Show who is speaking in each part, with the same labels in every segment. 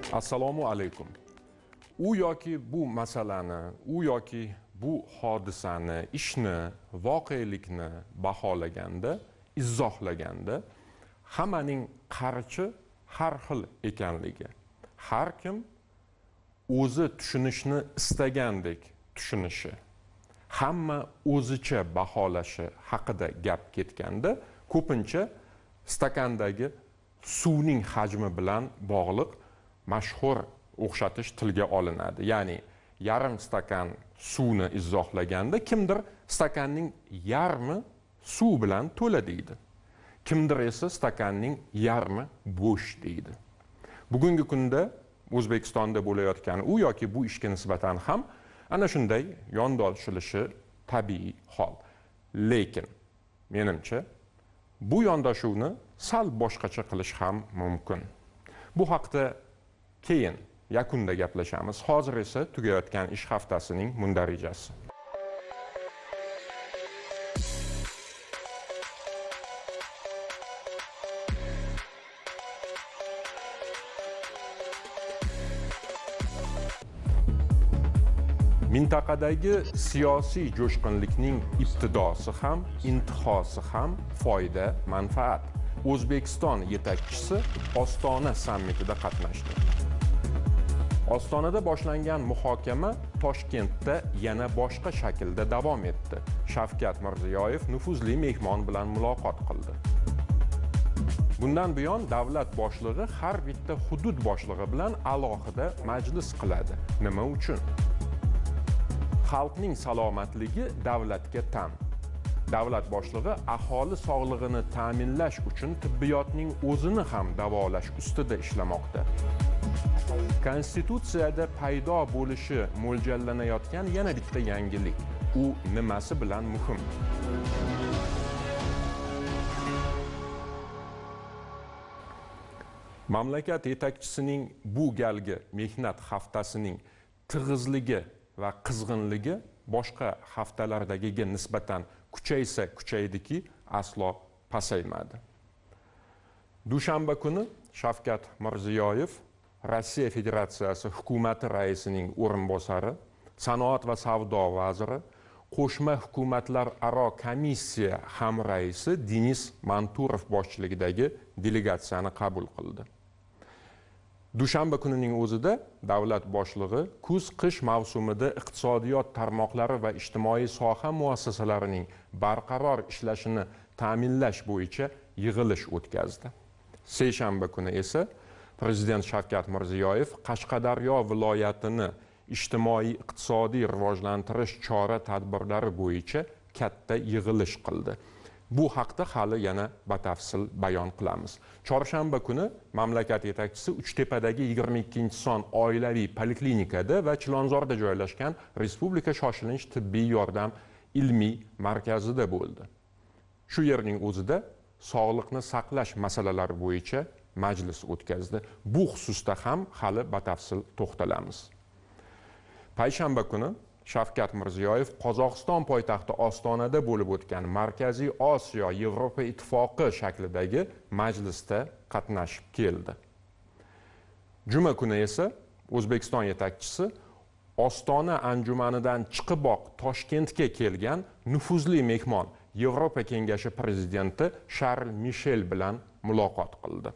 Speaker 1: Assalomu alaykum. U yoki bu masalani, u yoki bu hodisani, ishni, voqelikni baholaganda, izohlaganda hammaning qarichi har xil ekanligi. Har kim o'zi tushunishni istagandek tushunishi, hamma o'zicha baholashi haqida gap ketganda, ko'pincha stakandagi suvning hajmi bilan bog'liq mashhur o'xshatish tilga olinadi. Ya'ni yarim stakan suvni izohlaganda kimdir stakanning yarmi suv bilan to'la deydi. Kimdir esa stakanning yarmi bo'sh deydi. Bugungi kunda O'zbekistonda bo'layotgan u yoki bu ishga nisbatan ham ana shunday yondoshilishi tabiiy hol. Lekin menimcha bu yondashuvni sal boshqacha qilish ham mumkin. Bu haqda keyin yakunda gaplashamiz. Hozir esa tugayotgan ish haftasining mundarijasi. Mintaqadagi siyosiy jo'shqinlikning ibtidosi ham, intihosi ham foyda, manfaat. O'zbekiston yetakchisi Ostona sammitida qatnashdi. Ostonada boshlangan muhokama Toshkentda yana boshqa shaklda davom etdi. Shavkat Mirziyoyev nufuzli mehmon bilan muloqot qildi. Bundan buyon davlat boshlig'i har bitta hudud boshlig'i bilan alohida majlis qiladi. Nima uchun? Xalqning salomatligi davlatga tan. Davlat boshlig'i aholi sog'lig'ini ta'minlash uchun tibbiyotning o'zini ham davolash ustida ishlamoqda. Konstitutsiyada paydo bo'lishi mo'ljallanayotgan yana bitta yangilik. U nimasi bilan muhim? Mamlakat yetakchisining bu galgi mehnat haftasining tig'izligi va qizg'inligi boshqa haftalardagiga nisbatan kuchaysa kuchaydiki, aslo pasaymadi. Dushanba kuni Shavkat Mirziyoyev Rossiya Federatsiyasi hukumati raisining o'rinbosari, sanoat va savdo vaziri, qo'shma hukumatlar aro komissiya hamraisi Denis Manturov boshchiligidagi delegatsiyani qabul qildi. Dushanba kunining o'zida davlat boshlig'i kuz-qish mavsumida iqtisodiyot tarmoqlari va ijtimoiy soha muassasalarining barqaror ishlashini ta'minlash bo'yicha yig'ilish o'tkazdi. Seshanba kuni esa Prezident Shavkat Mirziyoyev Qashqadaryo viloyatini ijtimoiy-iqtisodiy rivojlantirish chora-tadbirlari bo'yicha katta yig'ilish qildi. Bu haqda hali yana batafsil bayon qilamiz. Chorshanba kuni mamlakat yetakchisi Uchtepadagi 22-son oilaviy poliklinikada va Chilonzorda joylashgan Respublika shoshilinch tibbiy yordam ilmiy markazida bo'ldi. Shu yerning o'zida sog'liqni saqlash masalalari bo'yicha majlis o'tkazdi. Bu xususda ham hali batafsil to'xtalamiz. Payshanba kuni Shavkat Mirziyoyev Qozog'iston poytaxti Ostonada bo'lib o'tgan Markaziy Osiyo Yevropa ittifoqi shaklidagi majlisda qatnashib keldi. Juma kuni esa O'zbekiston yetakchisi Ostona anjumanidan chiqiboq Toshkentga kelgan nufuzli mehmon Yevropa Kengashi prezidenti Charl Mishel bilan muloqot qildi.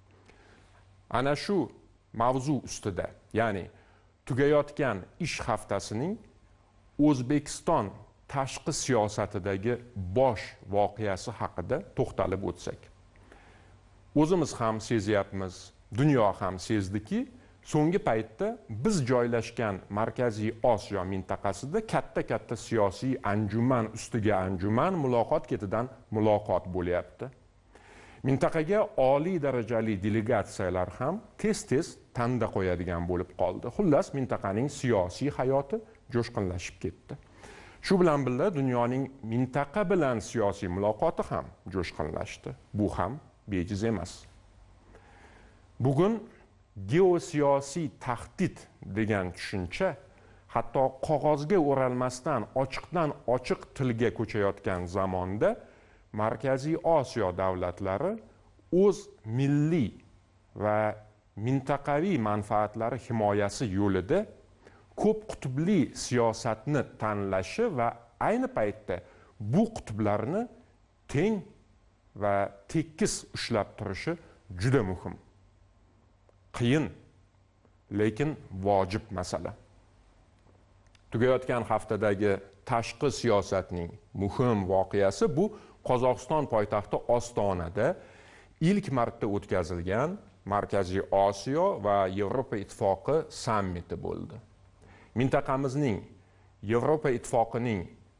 Speaker 1: Ana shu mavzu ustida, ya'ni tugayotgan ish haftasining O'zbekiston tashqi siyosatidagi bosh voqeasi haqida to'xtalib o'tsak. O'zimiz ham sezyapmiz, dunyo ham sezdiki, so'nggi paytda biz joylashgan Markaziy Osiyo mintaqasida katta siyosiy anjuman ustiga anjuman, muloqot ketidan muloqot bo'lyapti. Mintaqaga oliy darajali delegatsiyalar ham tez-tez tanda qo'yadigan bo'lib qoldi. Xullas, mintaqaning siyosiy hayoti jo'shqinlashib ketdi. Shu bilan birga dunyoning mintaqa bilan siyosiy muloqoti ham jo'shqinlashdi. Bu ham bejiz emas. Bugun geosiyosiy tahdid degan tushuncha hatto qog'ozga o'ralmasdan ochiqdan ochiq tilga ko'chayotgan zamonda Markaziy Osiyo davlatlari o'z milliy va mintaqaviy manfaatlari himoyasi yo'lida ko'p qutbli siyosatni tanlashi va ayni paytda bu qutblarni teng va tekis ushlab turishi juda muhim. Qiyin, lekin vojib masala. Tugayotgan haftadagi tashqi siyosatning muhim voqeasi bu Qozog'iston poytaxti Ostonada ilk marta o'tkazilgan Markaziy Osiyo va Yevropa Ittifoqi sammiti bo'ldi. Mintaqamizning Yevropa Ittifoqining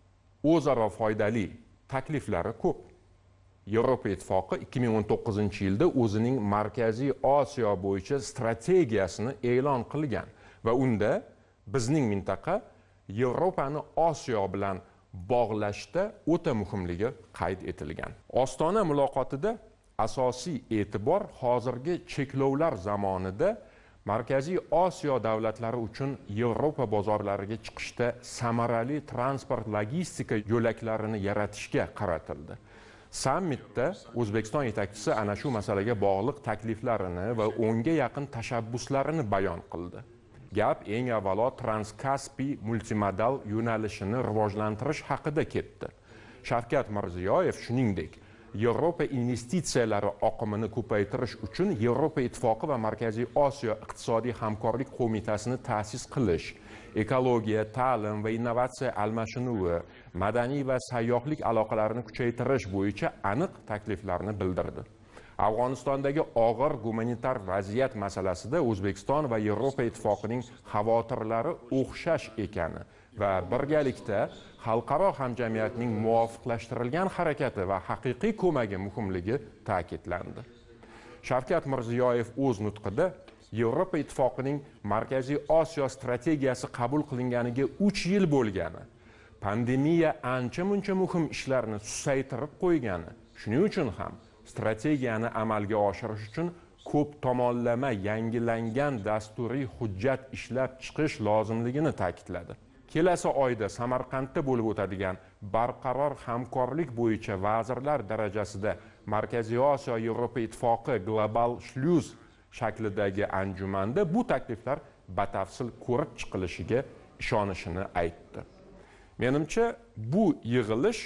Speaker 1: o'zaro foydali takliflari ko'p. Yevropa Ittifoqi 2019-yilda o'zining Markaziy Osiyo bo'yicha strategiyasini e'lon qilgan va unda bizning mintaqa Yevropani Osiyo bilan bog'lashda o'ta muhimligi qayd etilgan. Ostona muloqotida asosiy e'tibor hozirgi cheklovlar zamonida Markaziy Osiyo davlatlari uchun Yevropa bozorlariga chiqishda samarali transport logistika yo'laklarini yaratishga qaratildi. Sammitda O'zbekiston yetakchisi ana shu masalaga bog'liq takliflarini va 10 ga yaqin tashabbuslarini bayon qildi. Gap eng avvalo Transkaspiy multimodal yo'nalishini rivojlantirish haqida ketdi. Shavkat Mirziyoyev shuningdek, Yevropa investitsiyalari oqimini ko'paytirish uchun Yevropa Ittifoqi va Markaziy Osiyo iqtisodiy hamkorlik qo'mitasini ta'sis qilish, ekologiya, ta'lim va innovatsiya almashinuvi, madaniy va sayyohlik aloqalarini kuchaytirish bo'yicha aniq takliflarni bildirdi. Afg'onistondagi og'ir gumanitar vaziyat masalasida O'zbekiston va Yevropa Ittifoqining xavotirlari o'xshash ekani va birgalikda xalqaro hamjamiyatning muvofiqlashtirilgan harakati va haqiqiy ko'magi muhimligi ta'kidlandi. Shavkat Mirziyoyev o'z nutqida Yevropa Ittifoqining Markaziy Osiyo strategiyasi qabul qilinganiga 3 yil bo'lgani, pandemiya ancha-muncha muhim ishlarni susaytirib qo'ygani, shuning uchun ham strategiyani amalga oshirish uchun ko'p tomonlama yangilangan dasturiy hujjat ishlab chiqish lozimligini ta'kidladi. Kelasi oyda Samarqandda bo'lib o'tadigan barqaror hamkorlik bo'yicha vazirlar darajasida Markaziy Osiyo Yevropa Ittifoqi Global Shluz shaklidagi anjumanda bu takliflar batafsil ko'rib chiqilishiga ishonishini aytdi. Menimcha bu yig'ilish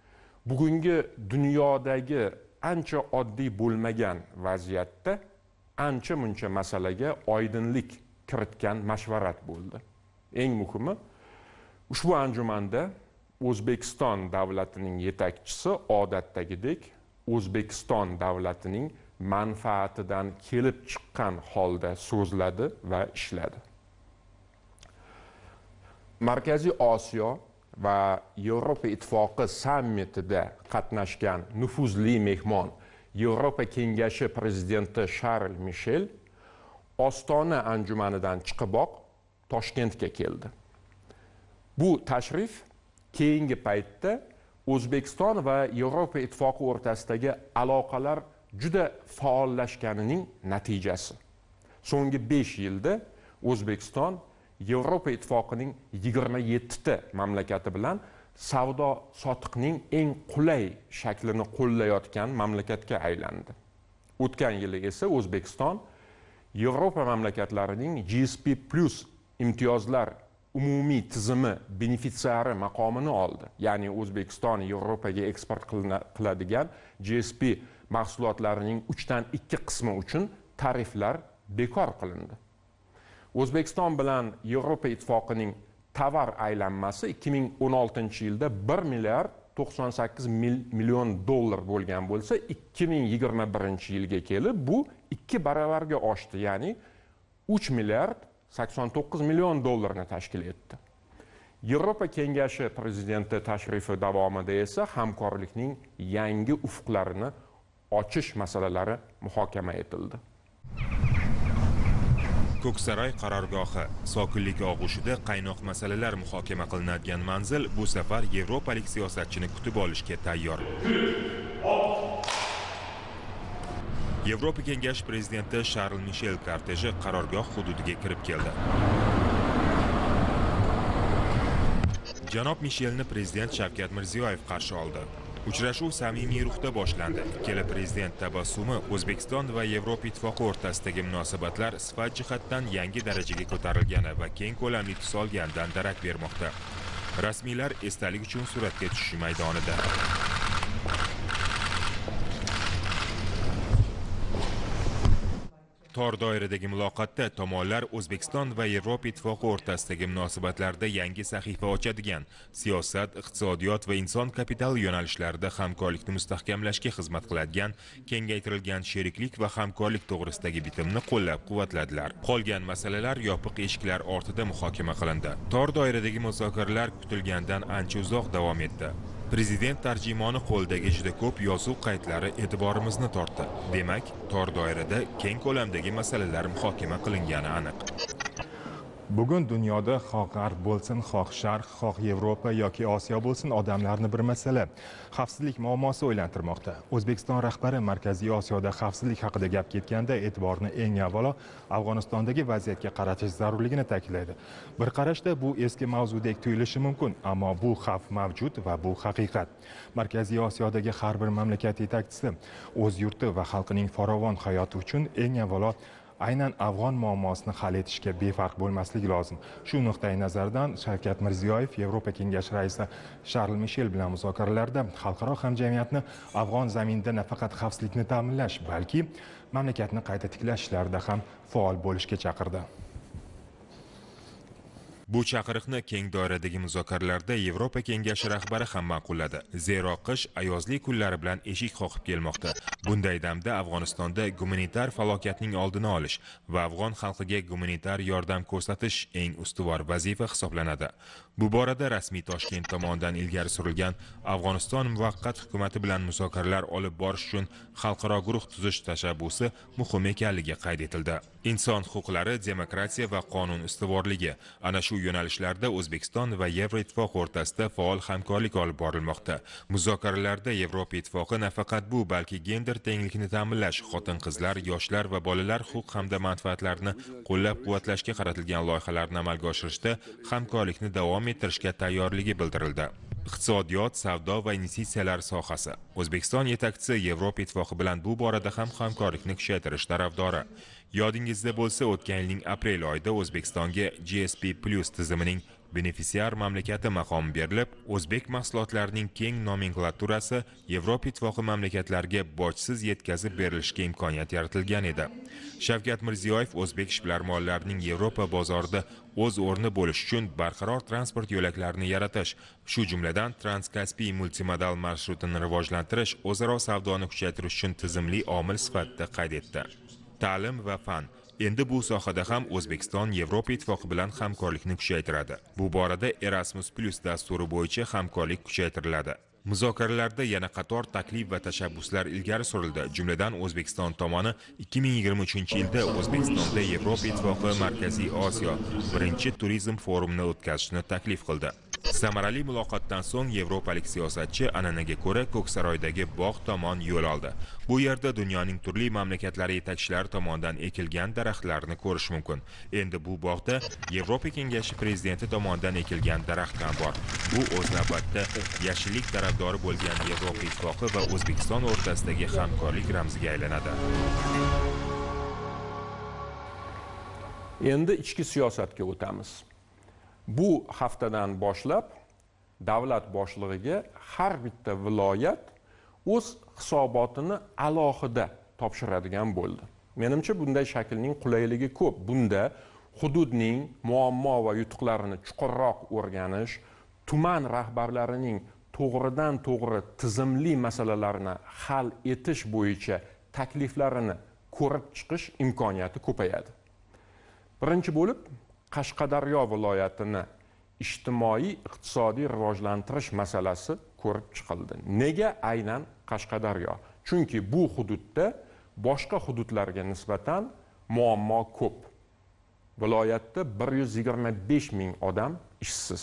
Speaker 1: bugungi dunyodagi ancha oddiy bo'lmagan vaziyatda ancha-muncha masalaga oydinlik kiritgan mashvarat bo'ldi. Eng muhimi, ushbu anjumanda O'zbekiston davlatining yetakchisi odatdagidek O'zbekiston davlatining manfaatidan kelib chiqqan holda so'zladi va ishladi. Markaziy Osiyo va Yevropa Ittifoqi sammitida qatnashgan nufuzli mehmon Yevropa Kengashi prezidenti Charl Mishel Ostona anjumanidan chiqiboq Toshkentga keldi. Bu tashrif keyingi paytda O'zbekiston va Yevropa Ittifoqi o'rtasidagi aloqalar juda faollashganining natijasi. So'nggi 5 yilda O'zbekiston Yevropa Ittifoqining 27 ta mamlakati bilan savdo sotiqning eng qulay shaklini qo'llayotgan mamlakatga aylandi. O'tgan yili esa O'zbekiston Yevropa mamlakatlarining GSP+ imtiyozlar umumiy tizimi benefitsiari maqomini oldi. Ya'ni O'zbekiston Yevropaga eksport qiladigan GSP mahsulotlarining 3 dan 2 qismi uchun tariflar bekor qilindi. O'zbekiston bilan Yevropa Ittifoqining tovar aylanmasi 2016-yilda 1 milliard 98 million dollar bo'lgan bo'lsa, 2021-yilga kelib bu 2 baravarga oshdi, ya'ni 3 milliard 89 million dollarni tashkil etdi. Yevropa Kengashi prezidenti tashrifi davomida esa hamkorlikning yangi ufqlarini ochish masalalari muhokama etildi.
Speaker 2: Ko'ksaroy qarorgohi sokinlik og'ushida qaynoq masalalar muhokama qilinadigan manzil bu safar yevropalik siyosatchini kutib olishga tayyor. Yevropa Kengashi prezidenti Charl Mishel korteji qarorgoh hududiga kirib keldi. Janob Mishelni prezident Shavkat Mirziyoyev qarshi oldi. Uchrashuv samimiy ruhda boshlandi. Ikkala prezident tabassumi O'zbekiston va Yevropa Ittifoqi o'rtasidagi munosabatlar sifat jihatdan yangi darajaga ko'tarilgani va keng ko'lamli tus olganidan darak bermoqda. Rasmiylar esdalik uchun suratga tushish maydonida. Tor doiradagi muloqotda tomonlar O'zbekiston va Yevropa Ittifoqi o'rtasidagi munosabatlarda yangi sahifa ochadigan siyosat, iqtisodiyot va inson kapitali yo'nalishlarida hamkorlikni mustahkamlashga xizmat qiladigan kengaytirilgan sheriklik va hamkorlik to'g'risidagi bitimni qo'llab-quvvatladilar. Qolgan masalalar yopiq eshiklar ortida muhokama qilindi. Tor doiradagi muzokaralar kutilgandan ancha uzoq davom etdi. Prezident tarjimoni qo'ldagi juda ko'p yozuv qaydlari e'tiborimizni tortdi. Demak, tor doirada keng ko'lamdagi masalalar muhokama qilingani aniq.
Speaker 3: Bugun dunyoda xoh g'arb bo'lsin, xoh sharq, xoh Yevropa yoki Osiyo bo'lsin, odamlarni bir masala, xavfsizlik muammosi o'ylantirmoqda. O'zbekiston rahbari Markaziy Osiyoda xavfsizlik haqida gap ketganda e'tiborni eng avvalo Afg'onistondagi vaziyatga qaratish zarurligini ta'kidlaydi. Bir qarashda bu eski mavzudek tuyulishi mumkin, ammo bu xavf mavjud va bu haqiqat. Markaziy Osiyodagi har bir mamlakat yetakchisi o'z yurti va xalqining farovon hayoti uchun eng avvalo aynan afg'on muammosini hal etishga befarq bo'lmasligi lozim. Shu nuqtai nazardan Shavkat Mirziyoyev Yevropa Kengashi raisi Charles Michel bilan muzokaralarda xalqaro hamjamiyatni afg'on zaminida nafaqat xavfsizlikni ta'minlash, balki mamlakatni qayta tiklash ishlarida ham faol bo'lishga chaqirdi.
Speaker 2: Bu chaqiriqni keng doiradagi muzokaralarda Yevropa Kengashi rahbari ham ma'qulladi. Zero qish ayozli kunlari bilan eshik qoqib kelmoqda. Bunday damda Afg'onistonda gumanitar falokatning oldini olish va afg'on xalqiga gumanitar yordam ko'rsatish eng ustuvor vazifa hisoblanadi. Bu borada rasmiy Toshkent tomonidan ilgari surilgan Afg'oniston muvaqqat hukumati bilan muzokaralar olib borish uchun xalqaro guruh tuzish tashabbusi muhim ekanligi qayd etildi. Inson huquqlari, demokratiya va qonun ustuvorligi ana shu yo'nalishlarda O'zbekiston va Yevroittifoq o'rtasida faol hamkorlik olib borilmoqda. Muzokaralarda Yevropa Ittifoqi nafaqat bu, balki gender tenglikni ta'minlash, xotin-qizlar, yoshlar va bolalar huquq hamda manfaatlarini qo'llab-quvvatlashga qaratilgan loyihalarni amalga oshirishda hamkorlikni davom ettirishga tayyorligi bildirildi. Iqtisodiyot, savdo va investitsiyalar sohasi. O'zbekiston yetakchisi Yevropa Ittifoqi bilan bu borada ham hamkorlikni kuchaytirish tarafdori. Yodingizda bo'lsa, o'tgan yilning aprel oyida O'zbekistonga GSP+ tizimining benefitsiar mamlakati maqomi berilib, o'zbek mahsulotlarining keng nomenklaturasi Yevropa Ittifoqi mamlakatlariga bojsiz yetkazib berilishga imkoniyat yaratilgan edi. Shavkat Mirziyoyev o'zbek ishbilarmonlarining Yevropa bozorida o'z o'rni bo'lish uchun barqaror transport yo'laklarini yaratish, shu jumladan Transkaspiy multimodal marshrutini rivojlantirish, o'zaro savdoni kuchaytirish uchun tizimli omil sifatida qayd etdi. Ta'lim va fan. Endi bu sohada ham O'zbekiston Yevropa Ittifoqi bilan hamkorlikni kuchaytiradi. Bu borada Erasmus+ dasturi bo'yicha hamkorlik kuchaytiriladi. Muzokaralarda yana qator taklif va tashabbuslar ilgari surildi. Jumladan O'zbekiston tomoni 2023-yilda O'zbekistonda Yevropa Ittifoqi Markaziy Osiyo birinchi turizm forumini o'tkazishni taklif qildi. Samarali muloqotdan so'ng yevropalik siyosatchi an'anaga ko'ra Ko'ksaroydagi bog' tomon yo'l oldi. Bu yerda dunyoning turli mamlakatlari yetakchilari tomonidan ekilgan daraxtlarni ko'rish mumkin. Endi bu bog'da Yevropa Kengashi prezidenti tomonidan ekilgan daraxt ham bor. Bu o'z navbatida yashillik tarafdori bo'lgan Yevropa Ittifoqi va O'zbekiston o'rtasidagi hamkorlik ramziga aylanadi.
Speaker 1: Endi ichki siyosatga o'tamiz. Bu haftadan boshlab davlat boshlig'iga har bitta viloyat o'z hisobotini alohida topshiradigan bo'ldi. Menimcha bunday shaklning qulayligi ko'p. Bunda hududning muammo va yutuqlarini chuqurroq o'rganish, tuman rahbarlarining to'g'ridan to'g'ri tizimli masalalarni hal etish bo'yicha takliflarini ko'rib chiqish imkoniyati ko'payadi. Birinchi bo'lib Qashqadaryo viloyatini ijtimoiy-iqtisodiy rivojlantirish masalasi ko'rib chiqildi. Nega aynan Qashqadaryo? Chunki bu hududda boshqa hududlarga nisbatan muammo ko'p. Viloyatda 125 ming odam ishsiz.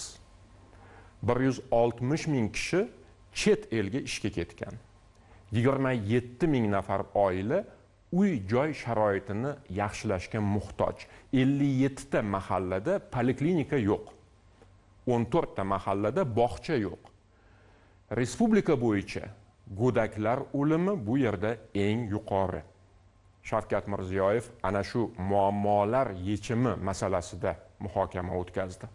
Speaker 1: 160 ming kishi chet elga ishga ketgan. 27 ming nafar oila uy-joy sharoitini yaxshilashga muhtoj. 57 ta mahallada poliklinika yo'q. 14 ta mahallada bog'cha yo'q. Respublika bo'yicha go'daklar o'limi bu yerda eng yuqori. Shavkat Mirziyoyev ana shu muammolar yechimi masalasida muhokama o'tkazdi.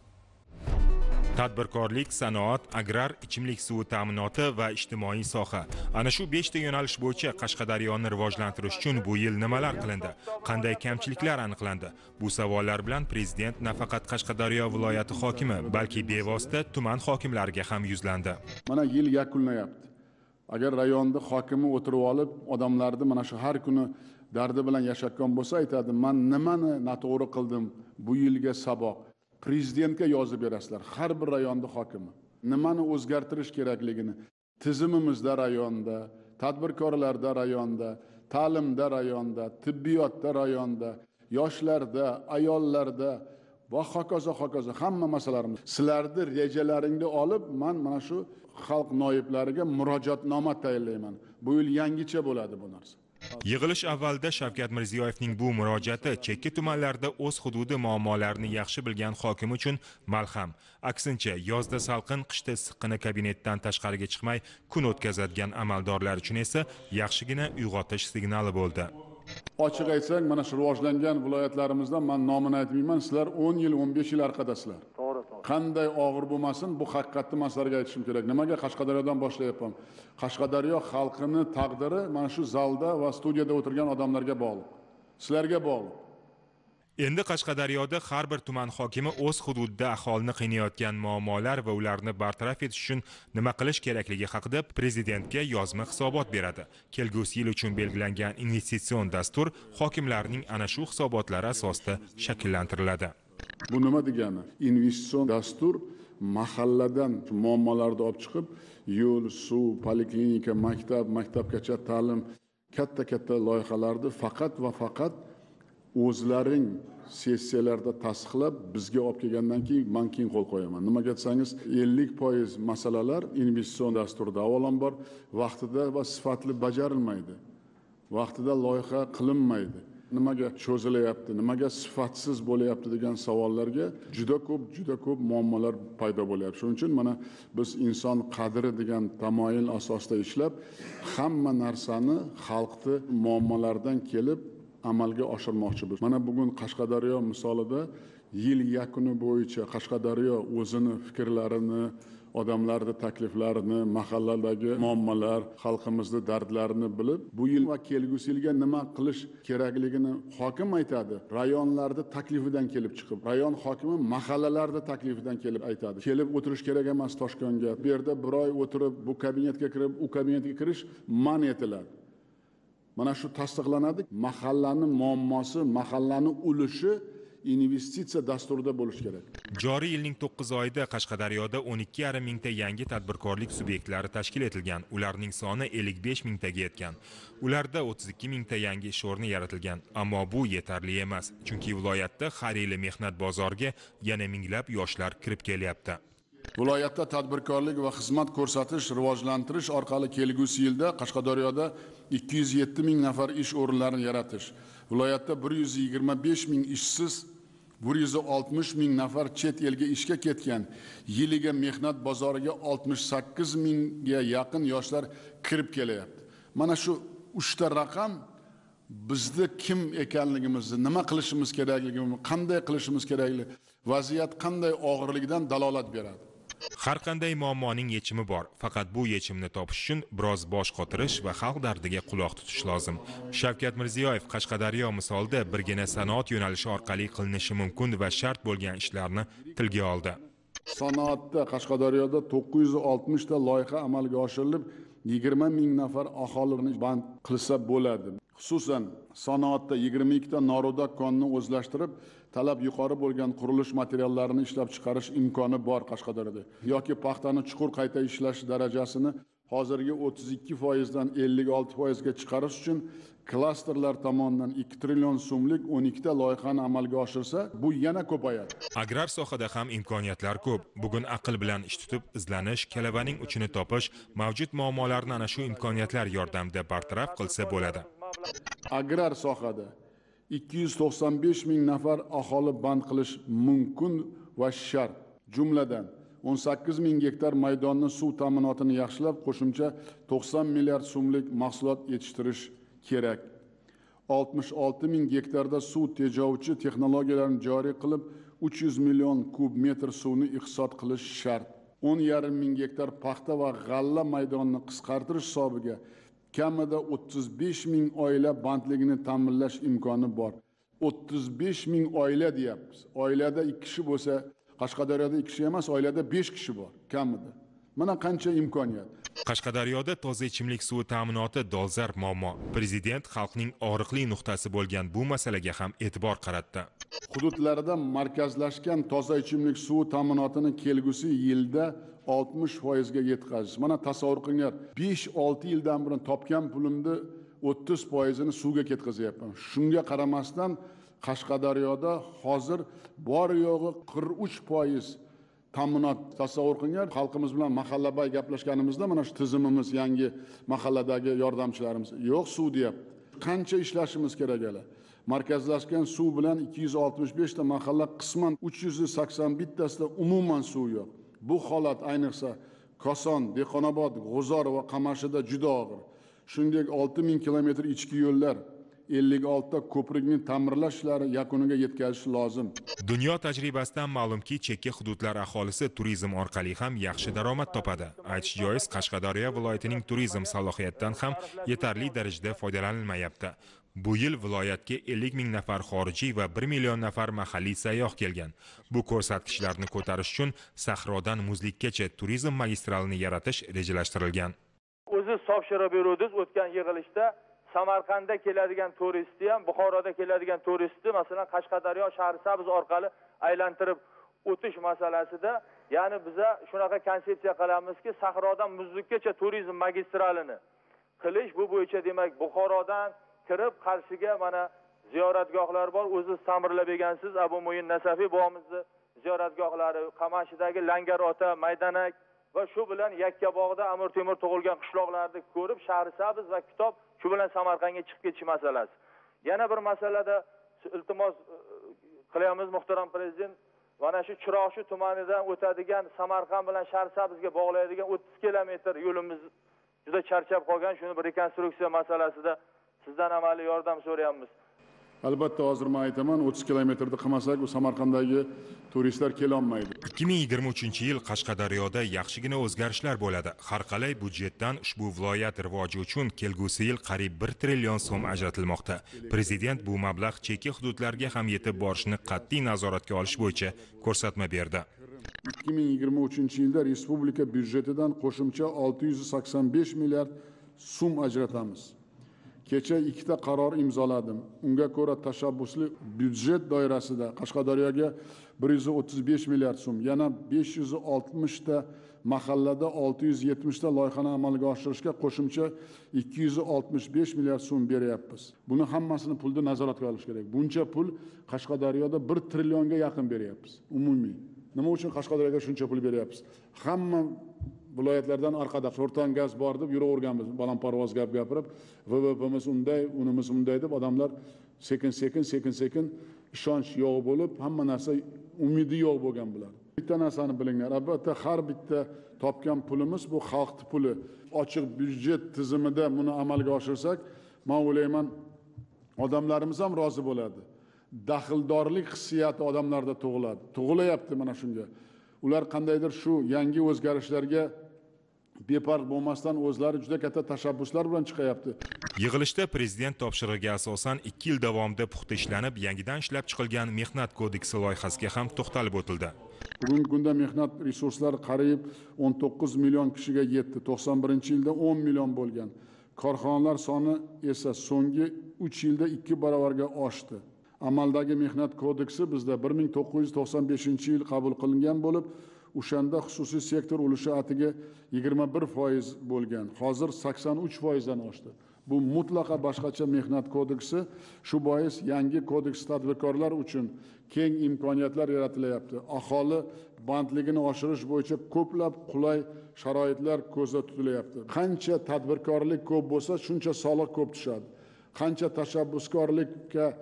Speaker 2: Tadbirkorlik, sanoat, agrar, ichimlik suvi ta'minoti va ijtimoiy soha. Ana shu 5 ta yo'nalish bo'yicha Qashqadaryoni rivojlantirish uchun bu yil nimalar qilindi? Qanday kamchiliklar aniqlandi? Bu savollar bilan prezident nafaqat Qashqadaryo viloyati hokimi, balki bevosita tuman hokimlariga ham yuzlandi.
Speaker 4: Mana yil yakunlayapti. Agar rayonda hokimi o'tirib olib, odamlarni mana shu har kuni dardi bilan yashayotgan bo'lsa, aytadi, "Men nimani noto'g'ri qildim? Bu yilga saboq." Prezidentga yozib berasizlar, har bir rayonda hokimi. Nimani o'zgartirish kerakligini, tizimimizda rayonda, tadbirkorlarda rayonda, ta'limda rayonda, tibbiyotda rayonda, yoshlarda, ayollarda va hokazo hamma masalalarimiz. Sizlarni rejalaringni olib, men mana shu xalq noiblariga murojaatnoma tayyorlayman. Bu yil yangicha bo'ladi bu narsa.
Speaker 2: Yig'ilish avvalida Shavkat Mirziyoyevning bu murojaati chekka tumanlarda o'z hududi muammolarini yaxshi bilgan hokim uchun malham. Aksincha, yozda salqin, qishda issiqqina kabinetdan tashqariga chiqmay kun o'tkazadigan amaldorlar uchun esa yaxshigina uyg'otish signali bo'ldi.
Speaker 4: Ochiq aytsak, mana shu rivojlangan viloyatlarimizdan men nomini aytmayman, sizlar 10 yil, 15 yil orqadasizlar. Qanday og'ir bo'lmasin, bu haqiqatni men sizlarga aytishim kerak. Nimaga Qashqadaryodan boshlayapman? Qashqadaryo xalqining taqdiri mana shu zalda va studiyada o'tirgan odamlarga bog'liq. Sizlarga bog'liq.
Speaker 2: Endi Qashqadaryoda har bir tuman hokimi o'z hududida aholini qiynayotgan muammolar va ularni bartaraf etish uchun nima qilish kerakligi haqida prezidentga yozma hisobot beradi. Kelgusi yil uchun belgilangan investitsion dastur hokimlarning ana shu hisobotlari asosida shakllantiriladi.
Speaker 4: Bu nima degani? Investitsion dastur mahalladan muammolarni olib chiqib, yo'l, suv, poliklinika, maktabgacha ta'lim, katta loyihalarni faqat va faqat o'zlaring sessiyalarda tasdiqlab bizga olib kelgandan keyin men keyin qo'l qo'yaman. Nimaga desangiz, 50% masalalar investitsion dasturda avvalambor vaqtida va sifatli bajarilmaydi. Vaqtida loyiha qilinmaydi. Nimaga cho'zilayapti, nimaga sifatsiz bo'layapti degan savollarga juda ko'p muammolar paydo bo'lyapti. Shuning uchun mana biz inson qadri degan tamoyil asosida ishlab, hamma narsani xalqni muammolaridan kelib amalga oshirmoqchimiz. Mana bugun Qashqadaryo misolida yil yakuni bo'yicha Qashqadaryo o'zini fikrlarini, odamlarning takliflarini, mahalladagi muammolar, xalqimizning dardlarini bilib, bu yil va kelgusi yilga nima qilish kerakligini hokim aytadi. Rayonlarda taklifidan kelib chiqib, rayon hokimi mahallalarda taklifidan kelib aytadi. Kelib o'tirish kerak emas Toshkentga. Bu yerda bir oy o'tirib, bu kabinetga kirib, u kabinetga kirish man etiladi. Mana shu tasdiqlanadi. Mahallaning muammosi, mahallaning ulushi investitsiya dasturida bo'lish kerak.
Speaker 2: Joriy yilning 9 oyida Qashqadaryoda 12,5 mingta yangi tadbirkorlik subyektlari tashkil etilgan. Ularning soni 55 mingtaga yetgan. Ularda 32 mingta yangi ish o'rni yaratilgan. Ammo bu yetarli emas, chunki viloyatda har yili mehnat bozoriga yana minglab yoshlar kirib kelyapti.
Speaker 4: Viloyatda tadbirkorlik va xizmat ko'rsatish, rivojlantirish orqali kelgusi yilda Qashqadaryoda 207 ming nafar ish o'rinlarini yaratish, viloyatda 125 ming ishsiz, 160 ming nafar chet elga ishga ketgan, yiliga mehnat bozoriga 68 mingga yaqin yoshlar kirib kelyapti. Mana shu 3 ta raqam bizni kim ekanligimizni, nima qilishimiz kerakligini, qanday qilishimiz kerakligi, vaziyat qanday og'irligidan dalolat beradi.
Speaker 2: Har qanday muammoning yechimi bor, faqat bu yechimni topish uchun biroz bosh qotirish va xalq dardiga quloq tutish lozim. Shavkat Mirziyoyev Qashqadaryo misolida birgina sanoat yo'nalishi orqali qilinishi mumkin va shart bo'lgan ishlarni tilga oldi.
Speaker 4: Sanoatda Qashqadaryoda 960 ta loyiha amalga oshirilib, 20 ming nafar aholini band qilsa bo'ladi. Xususan, sanoatda 22 ta Noruda konni o'zlashtirib, talab yuqori bo'lgan qurilish materiallarini ishlab chiqarish imkoni bor Qashqadaryoda. Yoki paxtani chuqur qayta ishlash darajasini hozirgi 32% dan 56% ga chiqarish uchun klasterlar tomonidan 2 trillion so'mlik 12 ta loyihani amalga oshirsa, bu yana ko'payadi.
Speaker 2: Agrar sohada ham imkoniyatlar ko'p. Bugun aql bilan ish tutib, izlanish, kalavaning uchini topish, mavjud muammolarni ana shu imkoniyatlar yordamida bartaraf qilsa bo'ladi.
Speaker 4: Agrar sohada 295 ming nafar aholi band qilish mumkin va shart. Jumladan 18 ming gektar maydonni suv ta'minotini yaxshilab, qo'shimcha 90 milliard so'mlik mahsulot yetishtirish kerak. 66 ming gektarda suv tejovchi texnologiyalarni joriy qilib, 300 million kub metr suvni iqtisod qilish shart. 10,5 ming gektar paxta va g'alla maydonini qisqartirish hisobiga kamida 35 ming oila bandligini ta'minlash imkoni bor. 35 ming oila deyapmiz. Oilada 2 kishi bo'lsa, Qashqadaryoda 2 kishi emas, oilada 5 kishi bor kamida. Mana qancha imkoniyat.
Speaker 2: Qashqadaryoda toza ichimlik suvi ta'minoti dolzarb muammo. Prezident xalqning og'riqli nuqtasi bo'lgan bu masalaga ham e'tibor qaratdi.
Speaker 4: Hududlarda markazlashgan toza ichimlik suvi ta'minotini kelgusi yilda 60% ga yetkazish. Mana tasavvur qilinglar, 5-6 yildan beri topgan pulimni 30% ni suvga ketkazyapman. Shunga qaramasdan Qashqadaryoda hozir bor yo'g'i 43% ta'minot. Tasavvur qilinglar, xalqimiz bilan mahallabay gaplashganimizda mana shu tizimimiz, yangi mahalladagi yordamchilarimiz yo'q suv deyapti. Qancha ishlashimiz kerak hali? Markazlashgan suv bilan 265 ta mahalla, qisman 381 tasida umuman suv yo'q. Bu holat ayniqsa Koson, Dehqonobod, G'uzor va Qamashida juda og'ir. Shuningdek 6000 kilometr ichki yo'llar, 56 ta ko'prikning ta'mirlash ishlari yakuniga yetkazish lozim.
Speaker 2: Dunyo tajribasidan ma'lumki, chekka hududlar aholisi turizm orqali ham yaxshi daromad topadi. Aytish joiz, Qashqadaryo viloyatining turizm salohiyatidan ham yetarli darajada foydalanilmayapti. Bu yil viloyatga 50 ming nafar xorijiy va 1 million nafar mahalliy sayyoh kelgan. Bu ko'rsatkichlarni ko'tarish uchun sahrodan muzlikkacha turizm magistralini yaratish rejalashtirilgan.
Speaker 5: O'zi topshirib beruvdik o'tgan yig'ilishda. Samarqandda keladigan turistni ham, Buxoroda keladigan turistni masalan Qashqadaryo Shahrisabz orqali aylantirib o'tish masalasida, ya'ni biza shunaqa konsepsiya qilamizki, sahrodan muzlikkacha turizm magistralini qilish. Bu bo'yicha demak Buxorodan kirib Qarshiga mana ziyoratgohlar bor. O'zi ta'mirlab egansiz, Abu Mo'yin Nasafiy bobomizni ziyoratgohlari, Qamashidagi Langarota, Maydanak va shu bilan Yakkabog'da Amir Temur tug'ilgan qishloqlarni ko'rib, Shahrisabz va Kitob shu bilan Samarqandga chiqib ketish masalasi. Yana bir masalada iltimos qilyapmiz muhtaram prezident, mana shu Chiroqchi tumanidan o'tadigan Samarqand bilan Shahrisabzga bog'laydigan 30 kilometr yo'limiz juda charchab qolgan. Shuni bir rekonstruksiya masalasida sizdan amaliy yordam so'rayapmiz.
Speaker 4: Albatta hozir men aytaman, 30 kilometrda qilmasak, u Samarqanddagi turistlar kela olmaydi.
Speaker 2: 2023-yil Qashqadaryoda yaxshigina o'zgarishlar bo'ladi. Har qalay budjetdan ushbu viloyat rivoji uchun kelgusi yil qariyb 1 trillion so'm ajratilmoqda. Prezident bu mablag' chekka hududlarga ham yetib borishni qat'iy nazoratga olish bo'yicha ko'rsatma berdi.
Speaker 4: 2023-yilda respublika byudjetidan qo'shimcha 685 milliard so'm ajratamiz. Kecha 2 ta qaror imzoladim. Unga ko'ra tashabbusli byudjet doirasida Qashqadaryoga 135 milliard so'm, yana 560 ta mahallada 670 ta loyihani amalga oshirishga qo'shimcha 265 milliard so'm beryapmiz. Buni hammasini pulni nazoratga olish kerak. Buncha pul Qashqadaryoda 1 trillionga yaqin beryapmiz umumiy. Nima uchun Qashqadaryoga shuncha pul beryapmiz? Hamma viloyatlardan orqada sho'rtan gaz bor deb yuraverganmiz, balandparvoz gap gapirib, VVPimiz unday, unimiz unday deb odamlar sekin-sekin ishonch yo'q bo'lib, hamma narsa umidi yo'q bo'lgan bular. Bitta narsani bilinglar, albatta har bitta topgan pulimiz bu xalq puli. Ochiq byudjet tizimida buni amalga oshirsak, men o'ylayman, odamlarimiz ham rozi bo'ladi. Daxldorlik hissiyati odamlarda tug'iladi. Tug'ilayapti mana shunga. Ular qandaydir shu yangi o'zgarishlarga beparv bo'lmasdan o'zlari juda katta tashabbuslar bilan chiqyapti.
Speaker 2: Yig'ilishda prezident topshirig'iga asosan 2 yil davomida puxta ishlanib, yangidan ishlab chiqilgan mehnat kodeksi loyihasiga ham to'xtalib o'tildi.
Speaker 4: Bugungi kunda mehnat resurslari qariyb 19 million kishiga yetdi. 91-yilda 10 million bo'lgan. Korxonalar soni esa so'nggi 3 yilda 2 barobarga oshdi. Amaldagi mehnat kodeksi bizda 1995-yil qabul qilingan bo'lib, o'shanda xususiy sektor ulushi atiga 21% bo'lgan. Hozir 83% dan oshdi. Bu mutlaqo boshqacha mehnat kodeksi. Shu bois yangi kodeks tadbirkorlar uchun keng imkoniyatlar yaratilyapti. Aholi bandligini oshirish bo'yicha ko'plab qulay sharoitlar ko'zda tutilyapti. Qancha tadbirkorlik ko'p bo'lsa, shuncha soliq ko'p tushadi. Qancha tashabbuskorlikka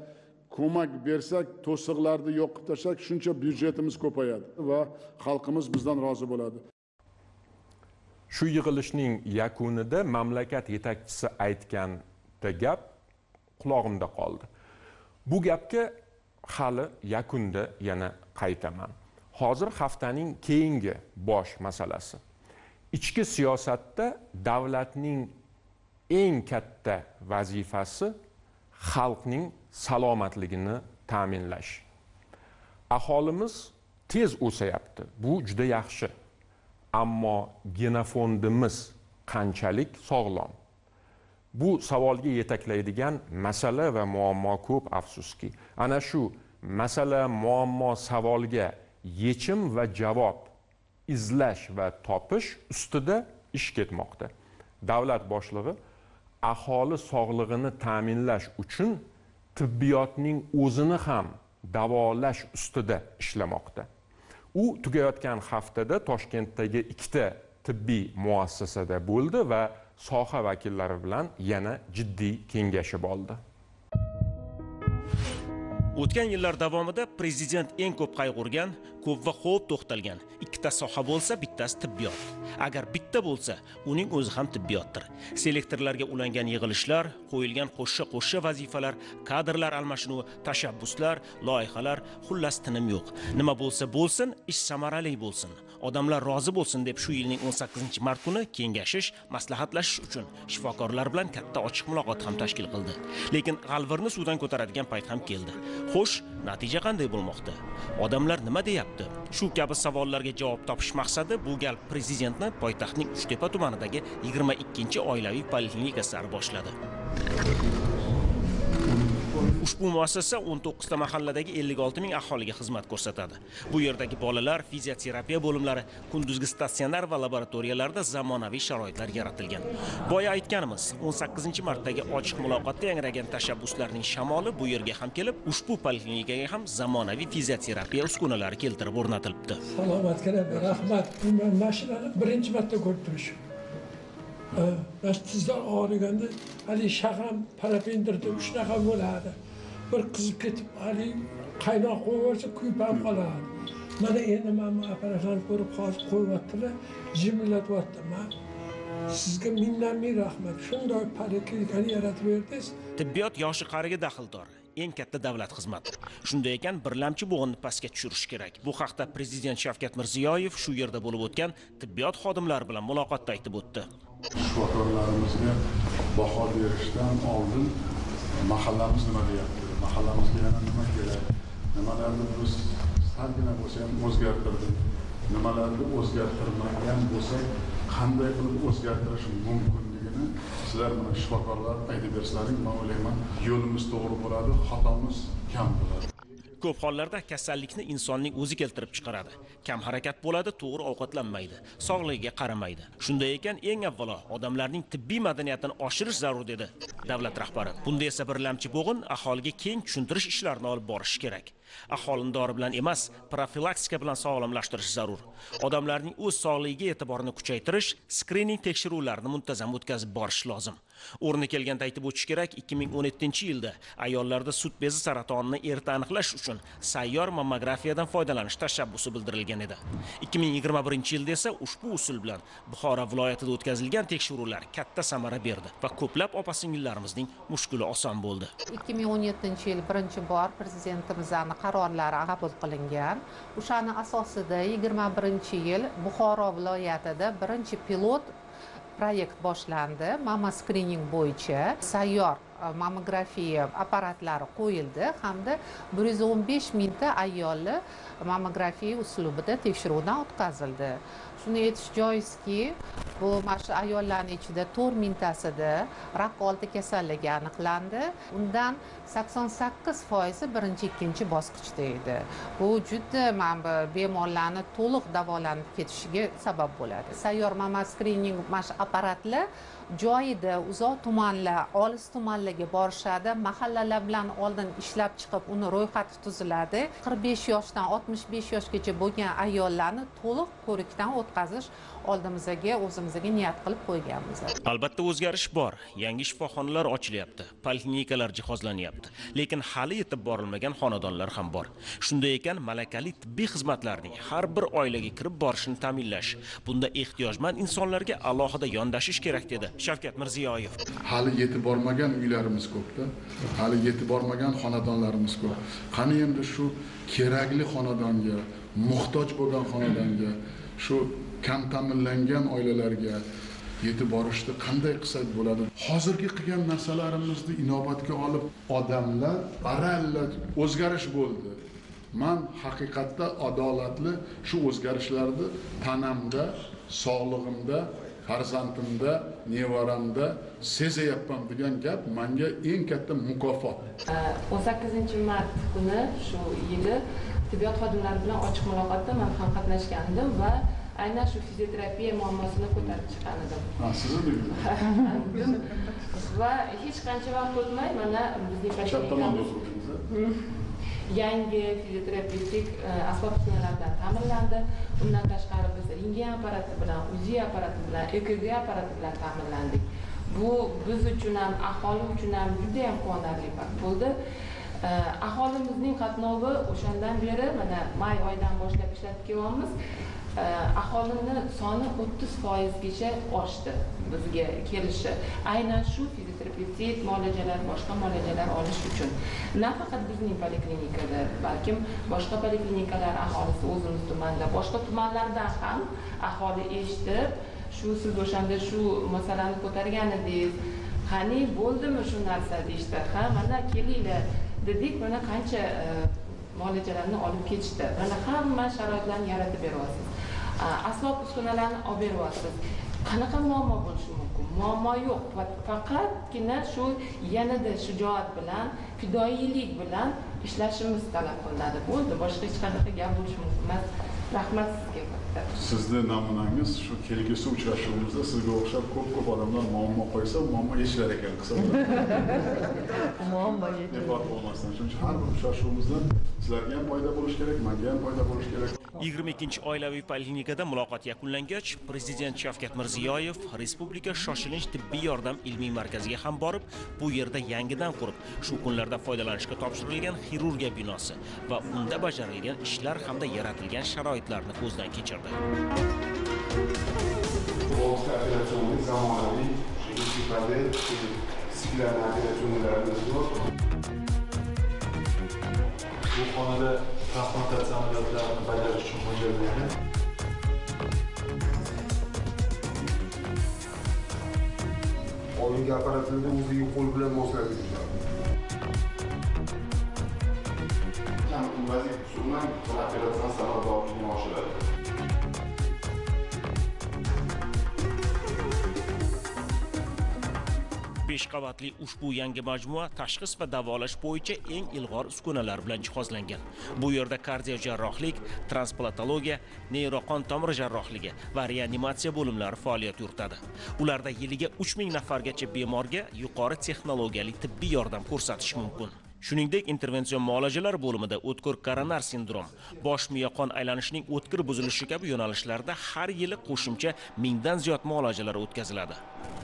Speaker 4: ko'mak bersak, to'siqlarni yoqib tashlak, shuncha byudjetimiz ko'payadi va xalqimiz bizdan rozi bo'ladi.
Speaker 1: Shu yig'ilishning yakunida mamlakat yetakchisi aytgan gap qulog'imda qoldi. Bu gapga hali yakunda yana qaytaman. Hozir haftaning keyingi bosh masalasi. Ichki siyosatda davlatning eng katta vazifasi xalqning salomatligini ta'minlash. Aholimiz tez o'sayapti. Bu juda yaxshi. Ammo genofondimiz qanchalik sog'lom? Bu savolga yetaklaydigan masala va muammo ko'p, afsuski. Ana shu masala, muammo, savolga yechim va javob izlash va topish ustida ish ketmoqda. Davlat boshlig'i aholi sog'lig'ini ta'minlash uchun tibbiyotning o'zini ham davolash ustida ishlamoqda. U tugayotgan haftada Toshkentdagi ikkita tibbiy muassasada bo'ldi va soha vakillari bilan yana jiddiy kengashib oldi.
Speaker 6: O'tgan yillar davomida prezident eng ko'p qayg'urgan, ko'p va xo'p to'xtalgan ikkita soha bo'lsa, bittasi tibbiyot. Agar bitta bo'lsa, uning o'zi ham tibbiyotdir. Selektorlarga ulangan yig'ilishlar, qo'yilgan qo'shsha vazifalar, kadrlar almashinuvi, tashabbuslar, loyihalar, xullas tinim yo'q. Nima bo'lsa bo'lsin, ish samarali bo'lsin. Odamlar rozi bo'lsin deb shu yilning 18-mart kuni kengashish, maslahatlashish uchun shifokorlar bilan katta ochiq muloqot ham tashkil qildi. Lekin g'alvirni suvdan ko'taradigan payt ham keldi. Xo'sh, natija qanday bo'lmoqda? Odamlar nima deyapti? Shu kabi savollarga javob topish maqsadi bu gal prezidentni poytaxtning Uchtepa tumanidagi 22-oilaviy poliklinikasida boshladi. Ushbu muassasa 19 ta mahalladagi 56 ming aholiga xizmat ko'rsatadi. Bu yerdagi bolalar, fizioterapiya bo'limlari, kunduzgi statsionar va laboratoriyalarda zamonaviy sharoitlar yaratilgan. Boya aytganimiz, 18-martdagi ochiq muloqotda yangragan tashabbuslarning shamoli bu yerga ham kelib, ushbu poliklinikaga ham zamonaviy fizioterapiya uskunalari keltirib o'rnatilibdi.
Speaker 7: Salomatgina rahmat. Men mashinani birinchi marta ko'rib turishim. Tizdan og'riganda hali shag'am parapendirda shunaqa bo'ladi. Bir qizib ketib, hali qaynoq qo'yversa kuyib ham qoladi. Mana endi men apparatlarni ko'rib hozir qo'yyaptilar, jimlatyapti. Men sizga minnatli rahmat. Shunday poliklinikani yaratib berdingiz.
Speaker 6: Tibbiyot yoshi qariga daxldor. Eng katta davlat xizmati. Shunday ekan, birlamchi bo'g'inni pastga tushirish kerak. Bu haqda prezident Shavkat Mirziyoyev shu yerda bo'lib o'tgan tibbiyot xodimlari bilan muloqotda aytib o'tdi.
Speaker 4: Shifokorlarimizga baho berishdan oldin mahallamiz nima deyapti? Mahallamizga yana nima kerak? Nimalarni biz salgina bo'lsa ham o'zgartirdik. Nimalarni o'zgartirmagan bo'lsak, qanday qilib o'zgartirish mumkinligini sizlar mana shifokorlar aytib bersalar, men o'ylayman, yo'limiz to'g'ri bo'ladi, xatomiz kam bo'ladi.
Speaker 6: Ko'p hollarda kasallikni insonning o'zi keltirib chiqaradi. Kam harakat bo'ladi, to'g'ri ovqatlanmaydi, sog'ligiga qaramaydi. Shunday ekan, eng avvalo odamlarning tibbiy madaniyatini oshirish zarur dedi davlat rahbari. Bunda esa birlamchi bo'g'in aholiga keng tushuntirish ishlarini olib borish kerak. Aholini dori bilan emas, profilaktika bilan sog'lomlashtirish zarur. Odamlarning o'z sog'ligiga e'tiborini kuchaytirish, skrining tekshiruvlarini muntazam o'tkazib borish lozim. O'rni kelganda aytib o'tish kerak, 2017-yilda ayollarda sut bezi saratonini erta aniqlash uchun sayyor mammografiyadan foydalanish tashabbusi bildirilgan edi. 2021-yilda esa ushbu usul bilan Buxoro viloyatida o'tkazilgan tekshiruvlar katta samara berdi va ko'plab opa-singillarimizning mushkuli oson bo'ldi.
Speaker 8: 2017-yil birinchi bor prezidentimizning qarorlari qabul qilingan. O'shani asosida 21-yil Buxoro viloyatida birinchi pilot proyekt boshlandi. Mama screening bo'yicha sayyor mammografiya apparatlari qo'yildi hamda 115 mingta ayolni mammografiya uslubida tekshiruvdan o'tkazildi. Shuni aytish joizki, bu mana ayollarning ichida 4 mingtasida rak oldi kasalligi aniqlandi. Undan 88% birinchi-ikkinchi bosqichda edi. Bu juda mana bemorlarni to'liq davolanib ketishiga sabab bo'ladi. Sayyor mama screening apparatlar joyida uzoq tumanlar, olis tumanlarga borishadi, mahallalar bilan oldin ishlab chiqib, uni ro'yxati tuziladi. 45 yoshdan 65 yoshgacha bo'lgan ayollarni to'liq ko'rikdan o'tkazish oldimizga o'zimiz o'zimizga niyat qilib qo'yganmiz.
Speaker 6: Albatta o'zgarish bor. Yangi shifoxonalar ochilyapti, poliklinikalar jihozlanyapti. Lekin hali yetib borilmagan xonadonlar ham bor. Shunday ekan, malakali tibbiy xizmatlarning har bir oilaga kirib borishini ta'minlash, bunda ehtiyojmand insonlarga alohida yondashish kerak dedi Shavkat Mirziyoyev.
Speaker 4: Hali yetib bormagan uylarimiz ko'p-da. Hali yetib bormagan xonadonlarimiz ko'p. Qani endi shu kerakli xonadonga, muhtoj bo'lgan xonadonga, shu kam ta'minlangan oilalarga yetib borishni qanday qilsak bo'ladi? Hozirgi qilgan narsalarimizni inobatga olib, odamlar baralla o'zgarish bo'ldi. Men haqiqatda adolatli shu o'zgarishlarni tanamda, sog'lig'imda, farzandimda, nevaramda sezayapman degan gap menga eng katta mukofot.
Speaker 9: 18-mart kuni shu yili tibbiyot xodimlari bilan ochiq muloqotda men ham qatnashgandim va aynan shu fizioterapiya muammosini ko'tarib chiqqan edim. Va hech qancha vaqt o'tmay mana bizning yangi fizioterapevtik asbob-uskunalardan ta'minlandi. Undan tashqari biz rentgen apparati bilan, UZI apparati bilan, EKG apparati bilan ta'minlandik. Bu biz uchun ham, aholi uchun ham juda ham quvonarli bo'ldi. Aholimizning qatnovi o'shandan beri mana may oyidan boshlab ishlatib kelyapmiz. Aholini soni 30%gacha oshdi bizga kelishi. Aynan shu fizioterapevtik muolajalar, boshqa muolajalar olish uchun. Nafaqat bizning poliklinikada, balkim boshqa poliklinikalar aholisi o'zimiz tumanda, boshqa tumanlardan ham aholi eshitib, shu siz o'shanda shu masalani ko'targan edingiz. Qani bo'ldimi shu narsa deyishdi. Ha, mana kelinglar dedik, mana qancha muolajalarni olib ketishdi. Mana hamma sharoitlarni yaratib beryapsiz. Asbob-uskunalarni olib beryapsiz. Qanaqa muammo bo'lishi mumkin? Muammo yo'q. Faqatgina shu yanada shijoat bilan, fidoyilik bilan ishlashimiz talab qilinadi. Bo'ldi, boshqa hech qanaqa gap bo'lishi mumkin emas. Rahmat sizga katta.
Speaker 4: Sizni namunangiz shu kelgusi uchrashuvimizda sizga o'xshab ko'p odamlar muammo qo'ysa, muammo yechilar ekan qilsa.
Speaker 9: Muammo yechilar.
Speaker 4: Nafaq bo'lmasdan. Shuning uchun har bir uchrashuvimizda sizlarga ham foyda bo'lishi kerak, menga ham foyda bo'lishi kerak.
Speaker 6: 22-oilaviy poliklinikada muloqot yakunlangach, Prezident Shavkat Mirziyoyev Respublika shoshilinch tibbiy yordam ilmiy markaziga ham borib, bu yerda yangidan qurib, shu kunlarda foydalanishga topshirilgan xirurgiya binosi va unda bajarilgan ishlar hamda yaratilgan sharoitlarni ko'zdan kechirdi.
Speaker 10: Bu konuda transplantatsiya ameliyotlarini bajarish uchun mo'ljallangan.
Speaker 11: Olingan apparatlarni o'ziga qo'l bilan moslab berishadi.
Speaker 10: Kam invaziv usuldan operatsiya samaradorligini oshiradi.
Speaker 6: Besh qavatli ushbu yangi majmua tashxis va davolash bo'yicha eng ilg'or uskunalar bilan jihozlangan. Bu yerda kardiojarrohlik, transplantologiya, neyroqon tomir jarrohligi va reanimatsiya bo'limlari faoliyat yuritadi. Ularda yiliga 3000 nafargacha bemorga yuqori texnologiyali tibbiy yordam ko'rsatish mumkin. Shuningdek, intervension muolajalar bo'limida o'tkir koronar sindrom, bosh miya qon aylanishining o'tkir buzilishi kabi yo'nalishlarda har yili qo'shimcha 1000 dan ziyod muolajalar o'tkaziladi.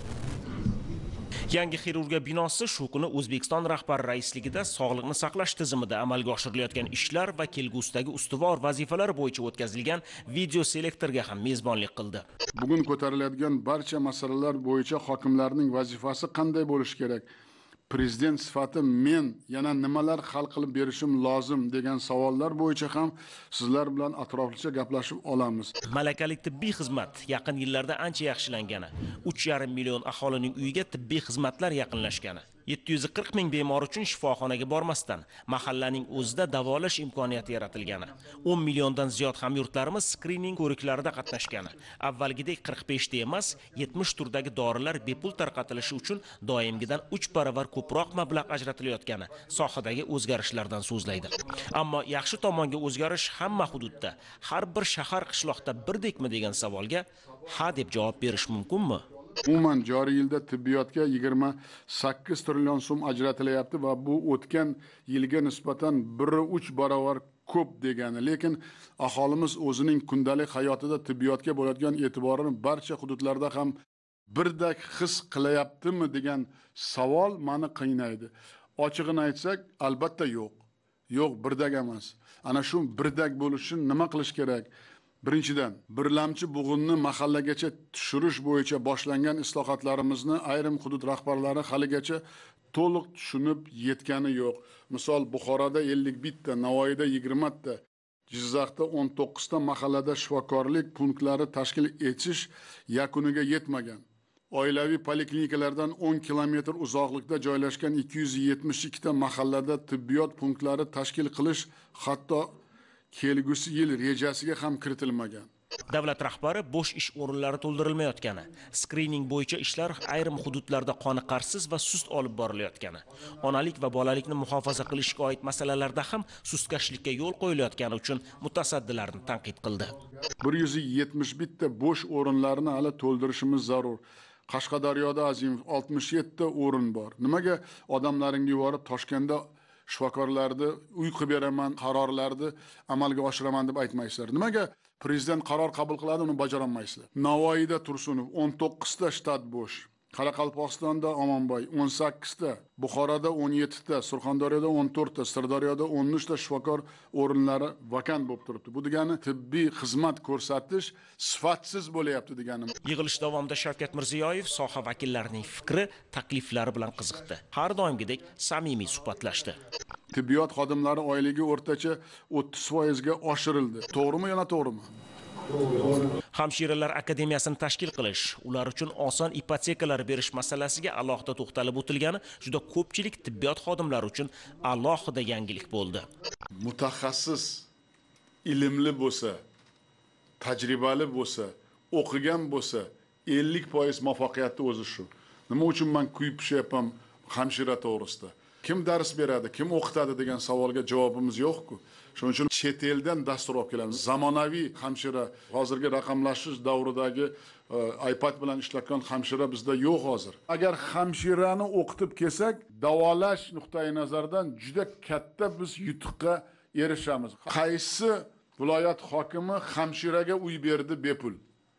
Speaker 6: Yangi xirurgiya binosi shu kuni O'zbekiston rahbari raisligida sog'liqni saqlash tizimida amalga oshirilayotgan ishlar va kelgusidagi ustuvor vazifalar bo'yicha o'tkazilgan video selektorga ham mezbonlik qildi.
Speaker 4: Bugun ko'tariladigan barcha masalalar bo'yicha hokimlarning vazifasi qanday bo'lishi kerak? Prezident sifati men yana nimalar hal qilib berishim lozim degan savollar bo'yicha ham sizlar bilan atroflicha gaplashib olamiz.
Speaker 6: Malakali tibbiy xizmat yaqin yillarda ancha yaxshilangani, 3,5 million aholining uyiga tibbiy xizmatlar yaqinlashgani, 740 ming bemor uchun shifoxonaga bormasdan mahallaning o'zida davolash imkoniyati yaratilgani, 10 milliondan ziyod hamyurtlarimiz skrining ko'riklarida qatnashgani, avvalgidek 45 ta emas, 70 turdagi dorilar bepul tarqatilishi uchun doimgidan 3 baravar ko'proq mablag' ajratilayotgani sohadagi o'zgarishlardan so'zlaydi. Ammo yaxshi tomonga o'zgarish hamma hududda, har bir shahar qishloqda birdekmi degan savolga ha deb javob berish mumkinmi?
Speaker 4: Umuman joriy yilda tibbiyotga 28 trillion so'm ajratilyapti va bu o'tgan yilga nisbatan 1,3 barobar ko'p degani, lekin aholimiz o'zining kundalik hayotida tibbiyotga bo'ladigan e'tiborini barcha hududlarda ham birdek his qilyaptimi degan savol meni qiynaydi. Ochig'ini aytsak, albatta yo'q. Yo'q, birdek emas. Ana shu birdek bo'lish uchun nima qilish kerak? Birinchidan, birlamchi bug'unni mahallagacha tushirish bo'yicha boshlangan islohotlarimizni ayrim hudud rahbarlari haligacha to'liq tushunib yetgani yo'q. Misol Buxoroda 51 ta, Navoiyda 20 ta, Jizzaxda 19 ta mahallada shifokorlik punktlari tashkil etish yakuniga yetmagan. Oilaviy poliklinikalardan 10 kilometr uzoqlikda joylashgan 272 ta mahallada tibbiyot punktlari tashkil qilish hatto kelgusi yil rejasiga ham kiritilmagan.
Speaker 6: Davlat rahbari bo'sh ish o'rinlari to'ldirilmayotgani, skrining bo'yicha ishlar ayrim hududlarda qoniqarsiz va sust olib borilayotgani, onalik va bolalikni muhofaza qilishga oid masalalarda ham sustkashlikka yo'l qo'yilayotgani uchun mutasaddilarni tanqid qildi.
Speaker 4: 171 ta bo'sh o'rinlarni hali to'ldirishimiz zarur. Qashqadaryoda Azimov 67 ta o'rin bor. Nimaga odamlaringni yuborib Toshkentda shifokorlarni uy qilib beraman, qarorlarni amalga oshiraman deb aytmaysizlar? Nimaga prezident qaror qabul qiladi, uni bajara olmaysizlar? Navoiyda Tursunov 19 ta shtat bo'sh. Qoraqalpog'istonda Omonboy 18 ta, Buxoroda 17 ta, Surxondaryoda 14 ta, Sirdaryoda 13 ta shifokor o'rinlari vakant bo'lib turibdi. Bu degani tibbiy xizmat ko'rsatish sifatsiz bo'layapti degani.
Speaker 6: Yig'ilish davomida Shavkat Mirziyoyev soha vakillarining fikri, takliflari bilan qiziqdi. Har doimgidek samimiy suhbatlashdi.
Speaker 4: Tibbiyot xodimlari oyligi o'rtacha 30% ga oshirildi. To'g'rimi, yana to'g'rimi?
Speaker 6: Hamshiralar akademiyasini tashkil qilish, ular uchun oson ipotekalar berish masalasiga alohida to'xtalib o'tilgani juda ko'pchilik tibbiyot xodimlari uchun alohida yangilik bo'ldi.
Speaker 4: Mutaxassis, ilmli bo'lsa, tajribali bo'lsa, o'qigan bo'lsa, 50% muvaffaqiyatni o'zi shu. Nima uchun men kuyib pishyapman hamshira to'g'risida? Kim dars beradi, kim o'qitadi degan savolga javobimiz yo'q-ku. Shuning uchun chet eldan dastur olib kelamiz. Zamonaviy hamshira, hozirgi raqamlashish davridagi iPad bilan ishlatgan hamshira bizda yo'q hozir. Agar hamshirani o'qitib kelsak, davolash nuqtai nazaridan juda katta biz yutuqqa erishamiz. Qaysi viloyat hokimi hamshiraga uy berdi bepul?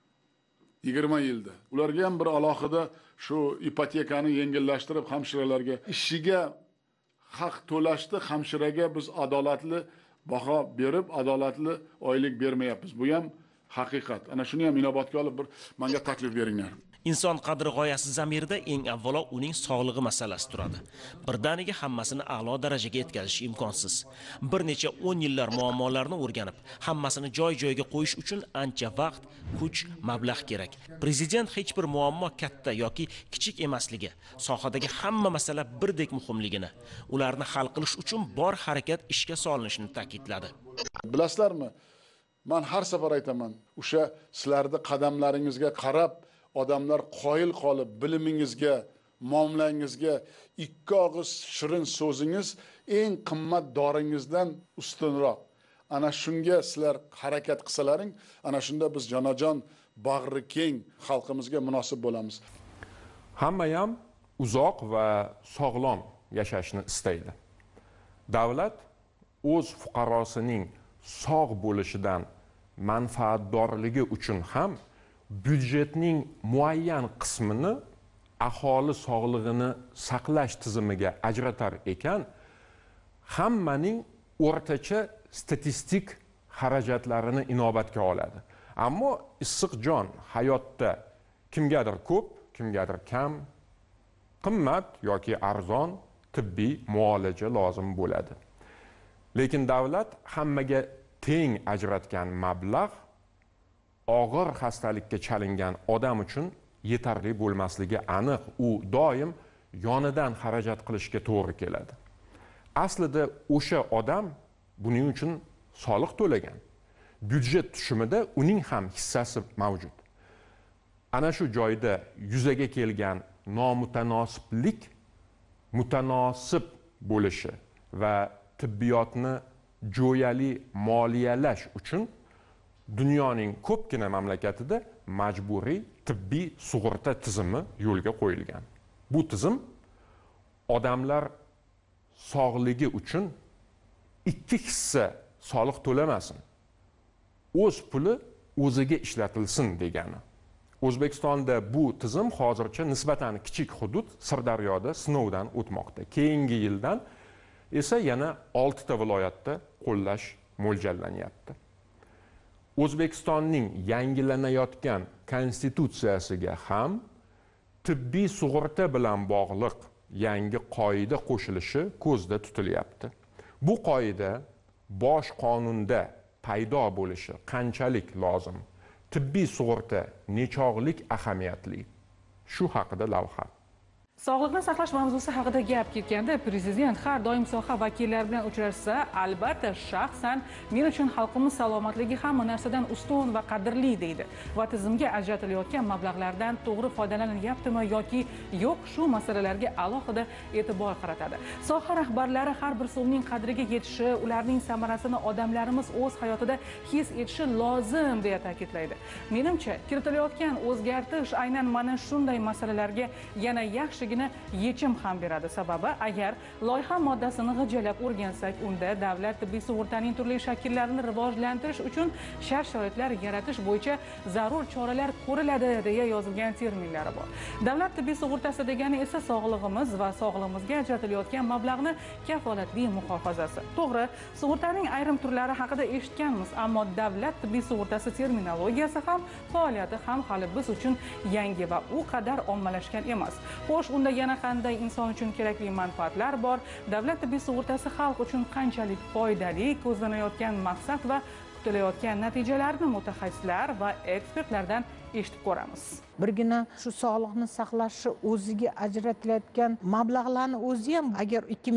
Speaker 4: 20 yilda. Ularga ham bir alohida shu ipotekani yengillashtirib hamshiralarga ishiga haq to'lashdi, hamshiraga biz adolatli baho berib, adolatli oylik bermayapmiz. Bu ham haqiqat. Ana shuni ham inobatga olib bir menga taklif beringlar.
Speaker 6: Inson qadri g'oyasi zamirida eng avvalo uning sog'lig'i masalasi turadi. Birdaniga hammasini a'lo darajaga yetkazish imkonsiz. Bir necha 10 yillar muammolarni o'rganib, hammasini joy-joyiga qo'yish uchun ancha vaqt, kuch, mablag' kerak. Prezident hech bir muammo katta yoki kichik emasligi, sohadagi hamma masala birdek muhimligini, ularni hal qilish uchun bor harakat ishga solinishini ta'kidladi.
Speaker 4: Bilasizlarmi? Men har safar aytaman, o'sha sizlarning qadamlaringizga qarab odamlar qoyil qolib, bilimingizga, muomalangizga ikki og'iz shirin so'zingiz eng qimmat doringizdan ustunroq. Ana shunga sizlar harakat qilsalaring, ana shunda biz jonajon, bag'ri keng xalqimizga munosib bo'lamiz.
Speaker 1: Hamma ham uzoq va sog'lom yashashni istaydi. Davlat o'z fuqarosining sog' bo'lishidan manfaatdorligi uchun ham byudjetning muayyan qismini aholi sog'lig'ini saqlash tizimiga ajratar ekan, hammaning o'rtacha statistik xarajatlarini inobatga oladi. Ammo issiq jon hayotda kimgadir ko'p, kimgadir kam, qimmat yoki arzon tibbiy muolaja lozim bo'ladi. Lekin davlat hammaga teng ajratgan mablag' og'ir xastalikka chalingan odam uchun yetarli bo'lmasligi aniq. U doim yonidan xarajat qilishga to'g'ri keladi. Aslida o'sha odam buning uchun soliq to'lagan. Byudjet tushumida uning ham hissasi mavjud. Ana shu joyda yuzaga kelgan nomutanosiblik mutanosib bo'lishi va tibbiyotni jo'yali moliyalash uchun dunyoning ko'pgina mamlakatida majburiy tibbiy sug'urta tizimi yo'lga qo'yilgan. Bu tizim odamlar sog'ligi uchun ikki hissa soliq to'lamasin. O'z puli o'ziga ishlatilsin degani. O'zbekistonda bu tizim hozircha nisbatan kichik hudud Sirdaryoda sinovdan o'tmoqda. Keyingi yildan esa yana 6 ta viloyatda qo'llash mo'ljallanyapti. O'zbekistonning yangilanayotgan konstitutsiyasiga ham tibbiy sug'urta bilan bog'liq yangi qoida qo'shilishi ko'zda tutilyapti. Bu qoida bosh qonunda paydo bo'lishi qanchalik lozim? Tibbiy sug'urta nechog'lik ahamiyatli? Shu haqida lavha.
Speaker 12: Sog'liqni saqlash mavzusi haqida gap ketganda prezident har doim soha vakillari bilan uchrashsa, albatta shaxsan men uchun xalqimiz salomatligi hamma narsadan ustun va qadrli deydi va tizimga ajratilayotgan mablag'lardan to'g'ri foydalanilyaptimi yoki yo'q, shu masalalarga alohida e'tibor qaratadi. Soha rahbarlari har bir so'mning qadriga yetishi, ularning samarasini odamlarimiz o'z hayotida his etishi lozim deya ta'kidlaydi. Menimcha, kiritilayotgan o'zgartirish aynan mana shunday masalalarga yana yaxshi yechim ham beradi. Sababi agar loyiha moddasini g'ijjalab o'rgansak, unda davlat tibbiy sug'urtaning turli shakllarini rivojlantirish uchun shart-sharoitlar yaratish bo'yicha zarur choralar ko'riladi deya yozilgan terminlari bor. Davlat tibbiy sug'urtasi degani esa sog'lig'imiz va sog'lig'imizga ajratilayotgan mablag'ni kafolatli muhofazasi. To'g'ri, sug'urtaning ayrim turlari haqida eshitganmiz, ammo davlat tibbiy sug'urtasi terminologiyasi ham, faoliyati ham hali biz uchun yangi va u qadar ommalashgan emas. Xo'sh, unda yana qanday inson uchun kerakli manfaatlar bor? Davlat tibbiy sug'urtasi xalq uchun qanchalik foydali? Ko'zlanayotgan maqsad va kutilayotgan natijalarni mutaxassislar va ekspertlardan eshitib ko'ramiz.
Speaker 13: Birgina shu sog'liqni saqlashi o'ziga ajratilayotgan mablag'larni o'zi ham agar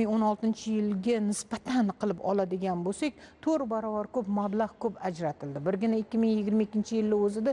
Speaker 13: 2016-yilga nisbatan qilib oladigan bo'lsak, 4 barobar ko'p mablag' ko'p ajratildi. Birgina 2022-yilning o'zida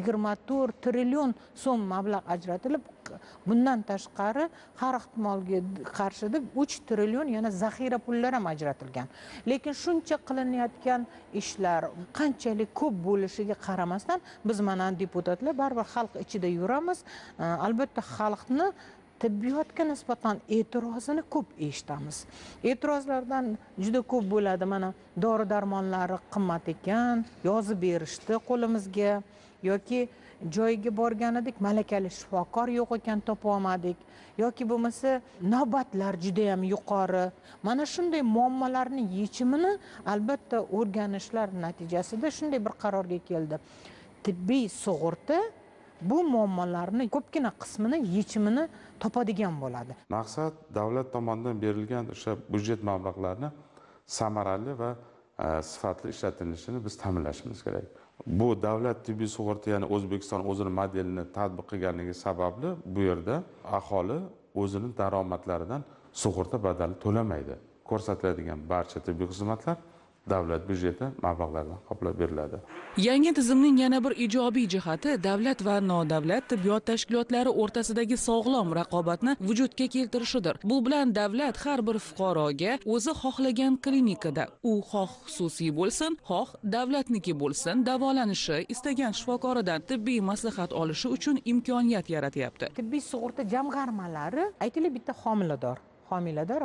Speaker 13: 24 trillion so'm mablag' ajratilib, bundan tashqari har ehtimolga qarshi 3 trillion yana zaxira pullar ham ajratilgan. Lekin shuncha qilinayotgan ishlar qanchalik ko'p bo'lishiga qaramasdan biz mana deputatlar baribir xalq ichida yuramiz. Albatta xalqni tibbiyotga nisbatan e'tirozini ko'p eshitamiz. E'tirozlardan juda ko'p bo'ladi. Mana dori-darmonlari qimmat ekan, yozib berishdi qo'limizga yoki joyiga borgan edik, malakali shifokor yo'q ekan, topa olmadik yoki bo'lmasa navbatlar juda ham yuqori. Mana shunday muammolarning yechimini albatta o'rganishlar natijasida shunday bir qarorga keldi. Tibbiy sug'urta bu muammolarning ko'pgina qismini yechimini topadigan bo'ladi.
Speaker 14: Maqsad davlat tomonidan berilgan o'sha byudjet mablag'larini samarali va sifatli ishlatilishini biz ta'minlashimiz kerak. Bu davlat tibbiy sug'urta, ya'ni O'zbekiston o'zini modelini tatbiq qilganligi sababli bu yerda aholi o'zining daromadlaridan sug'urta badali to'lamaydi. Ko'rsatiladigan barcha tibbiy xizmatlar davlat byudjeti mablag'laridan qoplab beriladi.
Speaker 12: Yangi tizimning yana bir ijobiy jihati davlat va nodavlat tibbiyot tashkilotlari o'rtasidagi sog'lom raqobatni vujudga keltirishidir. Bu bilan davlat har bir fuqaroga o'zi xohlagan klinikada, u xoh xususiy bo'lsin, xoh davlatniki bo'lsin, davolanishi, istagan shifokoridan tibbiy maslahat olishi uchun imkoniyat yaratyapti.
Speaker 13: Tibbiy sug'urta jamg'armalari, aytaylik, bitta homilador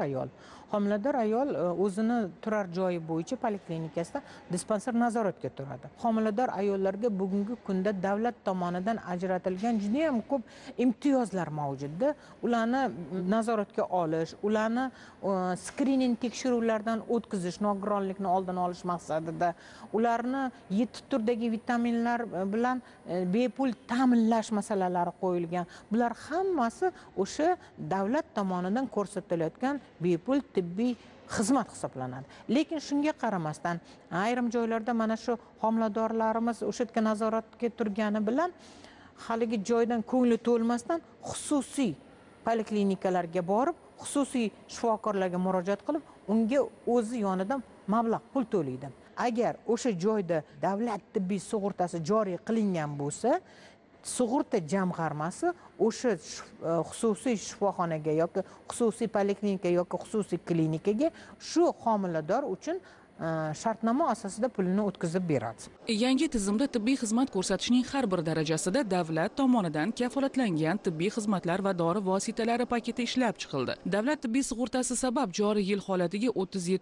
Speaker 13: ayol o'zini turar joyi bo'yicha poliklinikasida dispanser nazoratga turadi. Homilador ayollarga bugungi kunda davlat tomonidan ajratilgan juda ham ko'p imtiyozlar mavjud. Ularni nazoratga olish, ularni skrining tekshiruvlardan o'tkazish, nogironlikni oldini olish maqsadida, ularni 7 turdagi vitaminlar bilan bepul ta'minlash masalalari qo'yilgan. Bular hammasi o'sha davlat tomonidan ko'rsatilayotgan bepul tibbiy xizmat hisoblanadi. Lekin shunga qaramasdan ayrim joylarda mana shu homiladorlarimiz o'sha yerga nazoratga turgani bilan haligi joydan ko'ngli to'lmasdan xususiy poliklinikalarga borib, xususiy shifokorlarga murojaat qilib, unga o'zi yonidan mablag' pul to'laydi. Agar o'sha joyda davlat tibbiy sug'urtasi joriy qilingan bo'lsa, sug'urta jamg'armasi o'sha xususiy shifoxonaga yoki xususiy poliklinika yoki xususiy klinikaga shu homilador uchun shartnoma asosida pulini o'tkazib beradi.
Speaker 12: Yangi tizimda tibbiy xizmat ko'rsatishning har bir darajasida davlat tomonidan kafolatlangan tibbiy xizmatlar va dori vositalari paketi ishlab chiqildi. Davlat tibbiy sug'urtasi sabab joriy yil holatiga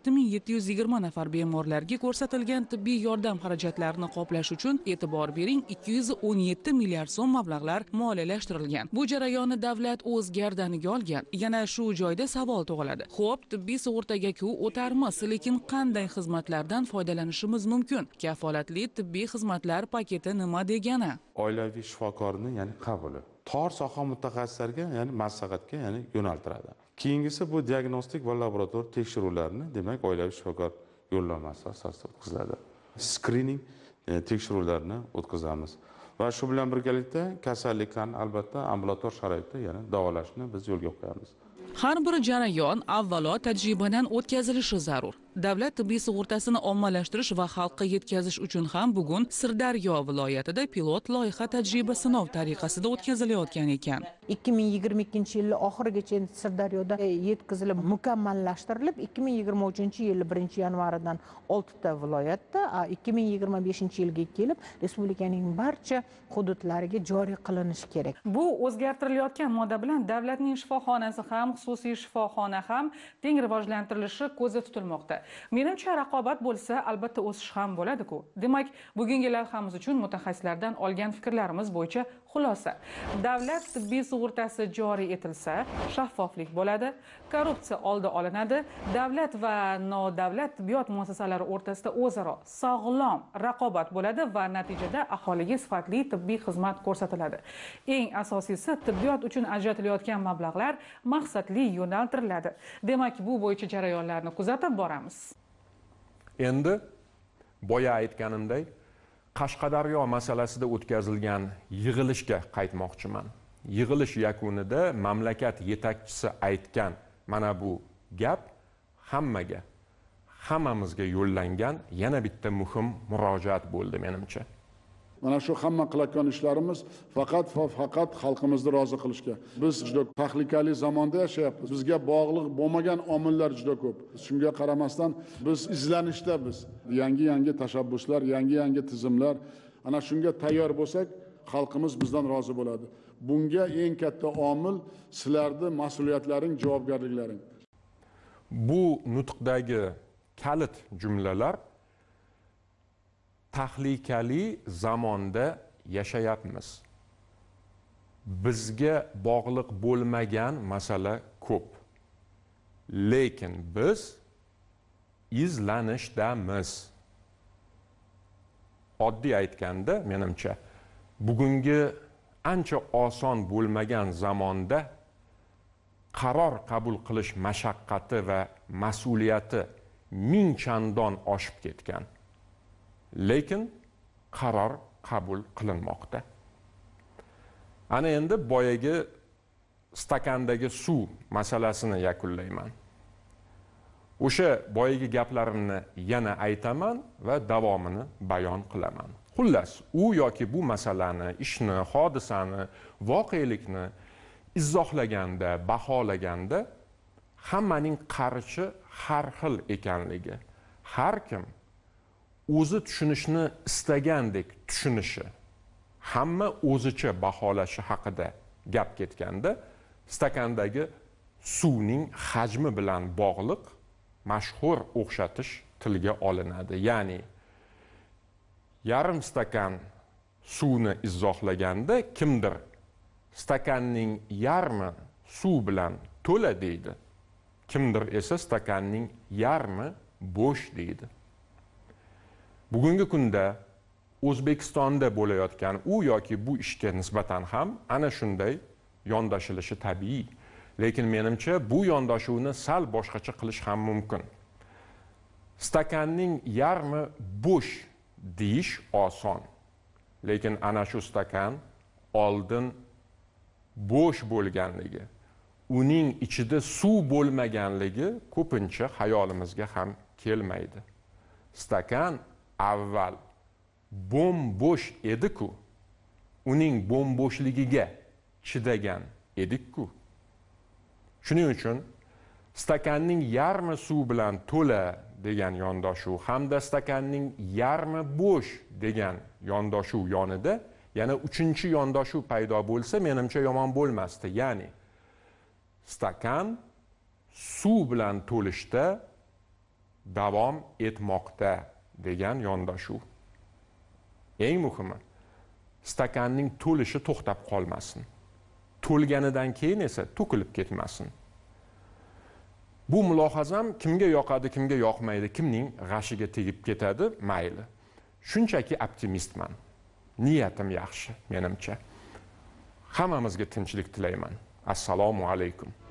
Speaker 12: 37.720 nafar bemorlarga ko'rsatilgan tibbiy yordam xarajatlarini qoplash uchun e'tibor bering 217 milliard so'm mablag'lar moliyalashtirilgan. Bu jarayonni davlat o'z gardaniga olgan. Yana shu joyda savol tug'iladi. Xo'p, tibbiy sug'urtaga-ku o'tarmiz, lekin qanday xizmatlardan foydalanishimiz mumkin? Kafolatli tibbiy xizmatlar paketi nima degani?
Speaker 14: Oilaviy shifokorning, ya'ni qabuli tor soha mutaxassislariga, ya'ni maslahatga, ya'ni yo'naltiradi. Keyingisi bu diagnostik va laborator tekshiruvlarini, demak, oilaviy shifokor yo'llanmasi asosida o'tkaziladi. Screening tekshiruvlarini o'tkazamiz. Va shu bilan birgalikda kasalliklarni albatta ambulator sharoitda, ya'ni davolashni biz yo'lga qo'yamiz.
Speaker 12: Har bir jarayon avvalo tajribadan o'tkazilishi zarur. Davlat tibbiy sug'urtasini ommalashtirish va xalqqa yetkazish uchun ham bugun Sirdaryo viloyatida pilot loyiha tajriba sinov tariqasida o'tkazilayotgan ekan.
Speaker 13: 2022-yil oxirigacha Sirdaryoda yetkazilib mukammallashtirilib, 2023-yil 1-yanvaridan 6 ta viloyatda, 2025-yilga kelib respublikaning barcha hududlariga joriy qilinishi kerak.
Speaker 12: Bu o'zgartirilayotgan modda bilan davlatning shifoxonasi ham, xususiy shifoxona ham teng rivojlantirilishi ko'zda tutilmoqda. Menimcha raqobat bo'lsa, albatta o'sish ham bo'ladi-ku. Demak, bugungi lavhamiz uchun mutaxassislardan olgan fikrlarimiz bo'yicha xulosa. Davlat tibbiy sug'urtasi joriy etilsa, shaffoflik bo'ladi, korrupsiya oldi olinadi, davlat va nodavlat tibbiyot muassasalari o'rtasida o'zaro sog'lom raqobat bo'ladi va natijada aholiga sifatli tibbiy xizmat ko'rsatiladi. Eng asosiysi, tibbiyot uchun ajratilayotgan mablag'lar maqsadli yo'naltiriladi. Demak, bu bo'yicha jarayonlarni kuzatib boramiz.
Speaker 1: Endi boya aytganimdek, Qashqadaryo masalasida o'tkazilgan yig'ilishga qaytmoqchiman. Yig'ilish yakunida mamlakat yetakchisi aytgan mana bu gap hammamizga yo'llangan yana bitta muhim murojaat bo'ldi menimcha.
Speaker 4: Mana shu hamma qilayotgan ishlarimiz faqat xalqimizni rozi qilishga. Biz juda tahlikali zamonda yashayapmiz. Bizga bog'liq bo'lmagan omillar juda ko'p. Shunga qaramasdan biz izlanishda yangi tashabbuslar, yangi tizimlar, ana shunga tayyor bo'lsak, xalqimiz bizdan rozi bo'ladi. Bunga eng katta omil sizlarning mas'uliyatlaring, javobgarliklaring.
Speaker 1: Bu nutqdagi kalit jumlalar tahlikali zamonda yashayapmiz. Bizga bog'liq bo'lmagan masala ko'p. Lekin biz izlanishdamiz. Oddiy aytganda, menimcha, bugungi ancha oson bo'lmagan zamonda qaror qabul qilish mashaqqati va mas'uliyati ming chandon oshib ketgan. Lekin qaror qabul qilinmoqda. Ana endi boyagi stakandagi suv masalasini yakunlayman. O'sha boyagi gaplarimni yana aytaman va davomini bayon qilaman. Xullas, u yoki bu masalani, ishni, hodisani, voqelikni izohlaganda, baholaganda hammaning qarichi har xil ekanligi, har kim o'zi tushunishni istagandek tushunishi, hamma o'zicha baholashi haqida gap ketganda, stakandagi suvning hajmi bilan bog'liq mashhur o'xshatish tilga olinadi. Ya'ni yarim stakan suvni izohlaganda kimdir stakanning yarmi suv bilan to'la deydi, kimdir esa stakanning yarmi bo'sh deydi. Bugungi kunda O'zbekistonda bo'layotgan u yoki bu ishga nisbatan ham ana shunday yondashilishi tabiiy. Lekin menimcha bu yondashuvni sal boshqacha qilish ham mumkin. Stakanning yarmi bo'sh deyish oson. Lekin ana shu stakan oldin bo'sh bo'lganligi, uning ichida suv bo'lmaganligi ko'pincha hayolimizga ham kelmaydi. Stakan avval bo'sh edi-ku, uning bo'shligiga chidagan edik-ku. Shuning uchun stakanning yarmi suv bilan to'la degan yondashuv hamda stakanning yarmi bo'sh degan yondashuv yonida yana uchinchi yondashuv paydo bo'lsa, menimcha yomon bo'lmasdi. Ya'ni stakan suv bilan to'lishda davom etmoqda degan yondashuv. Eng muhimi, stakanning to'lishi to'xtab qolmasin. To'lganidan keyin esa to'kilib ketmasin. Bu mulohazam kimga yoqadi, kimga yoqmaydi, kimning g'ashiga tegib ketadi, mayli. Shunchaki optimistman. Niyatim yaxshi, menimcha. Hammamizga tinchlik tilayman. Assalomu alaykum.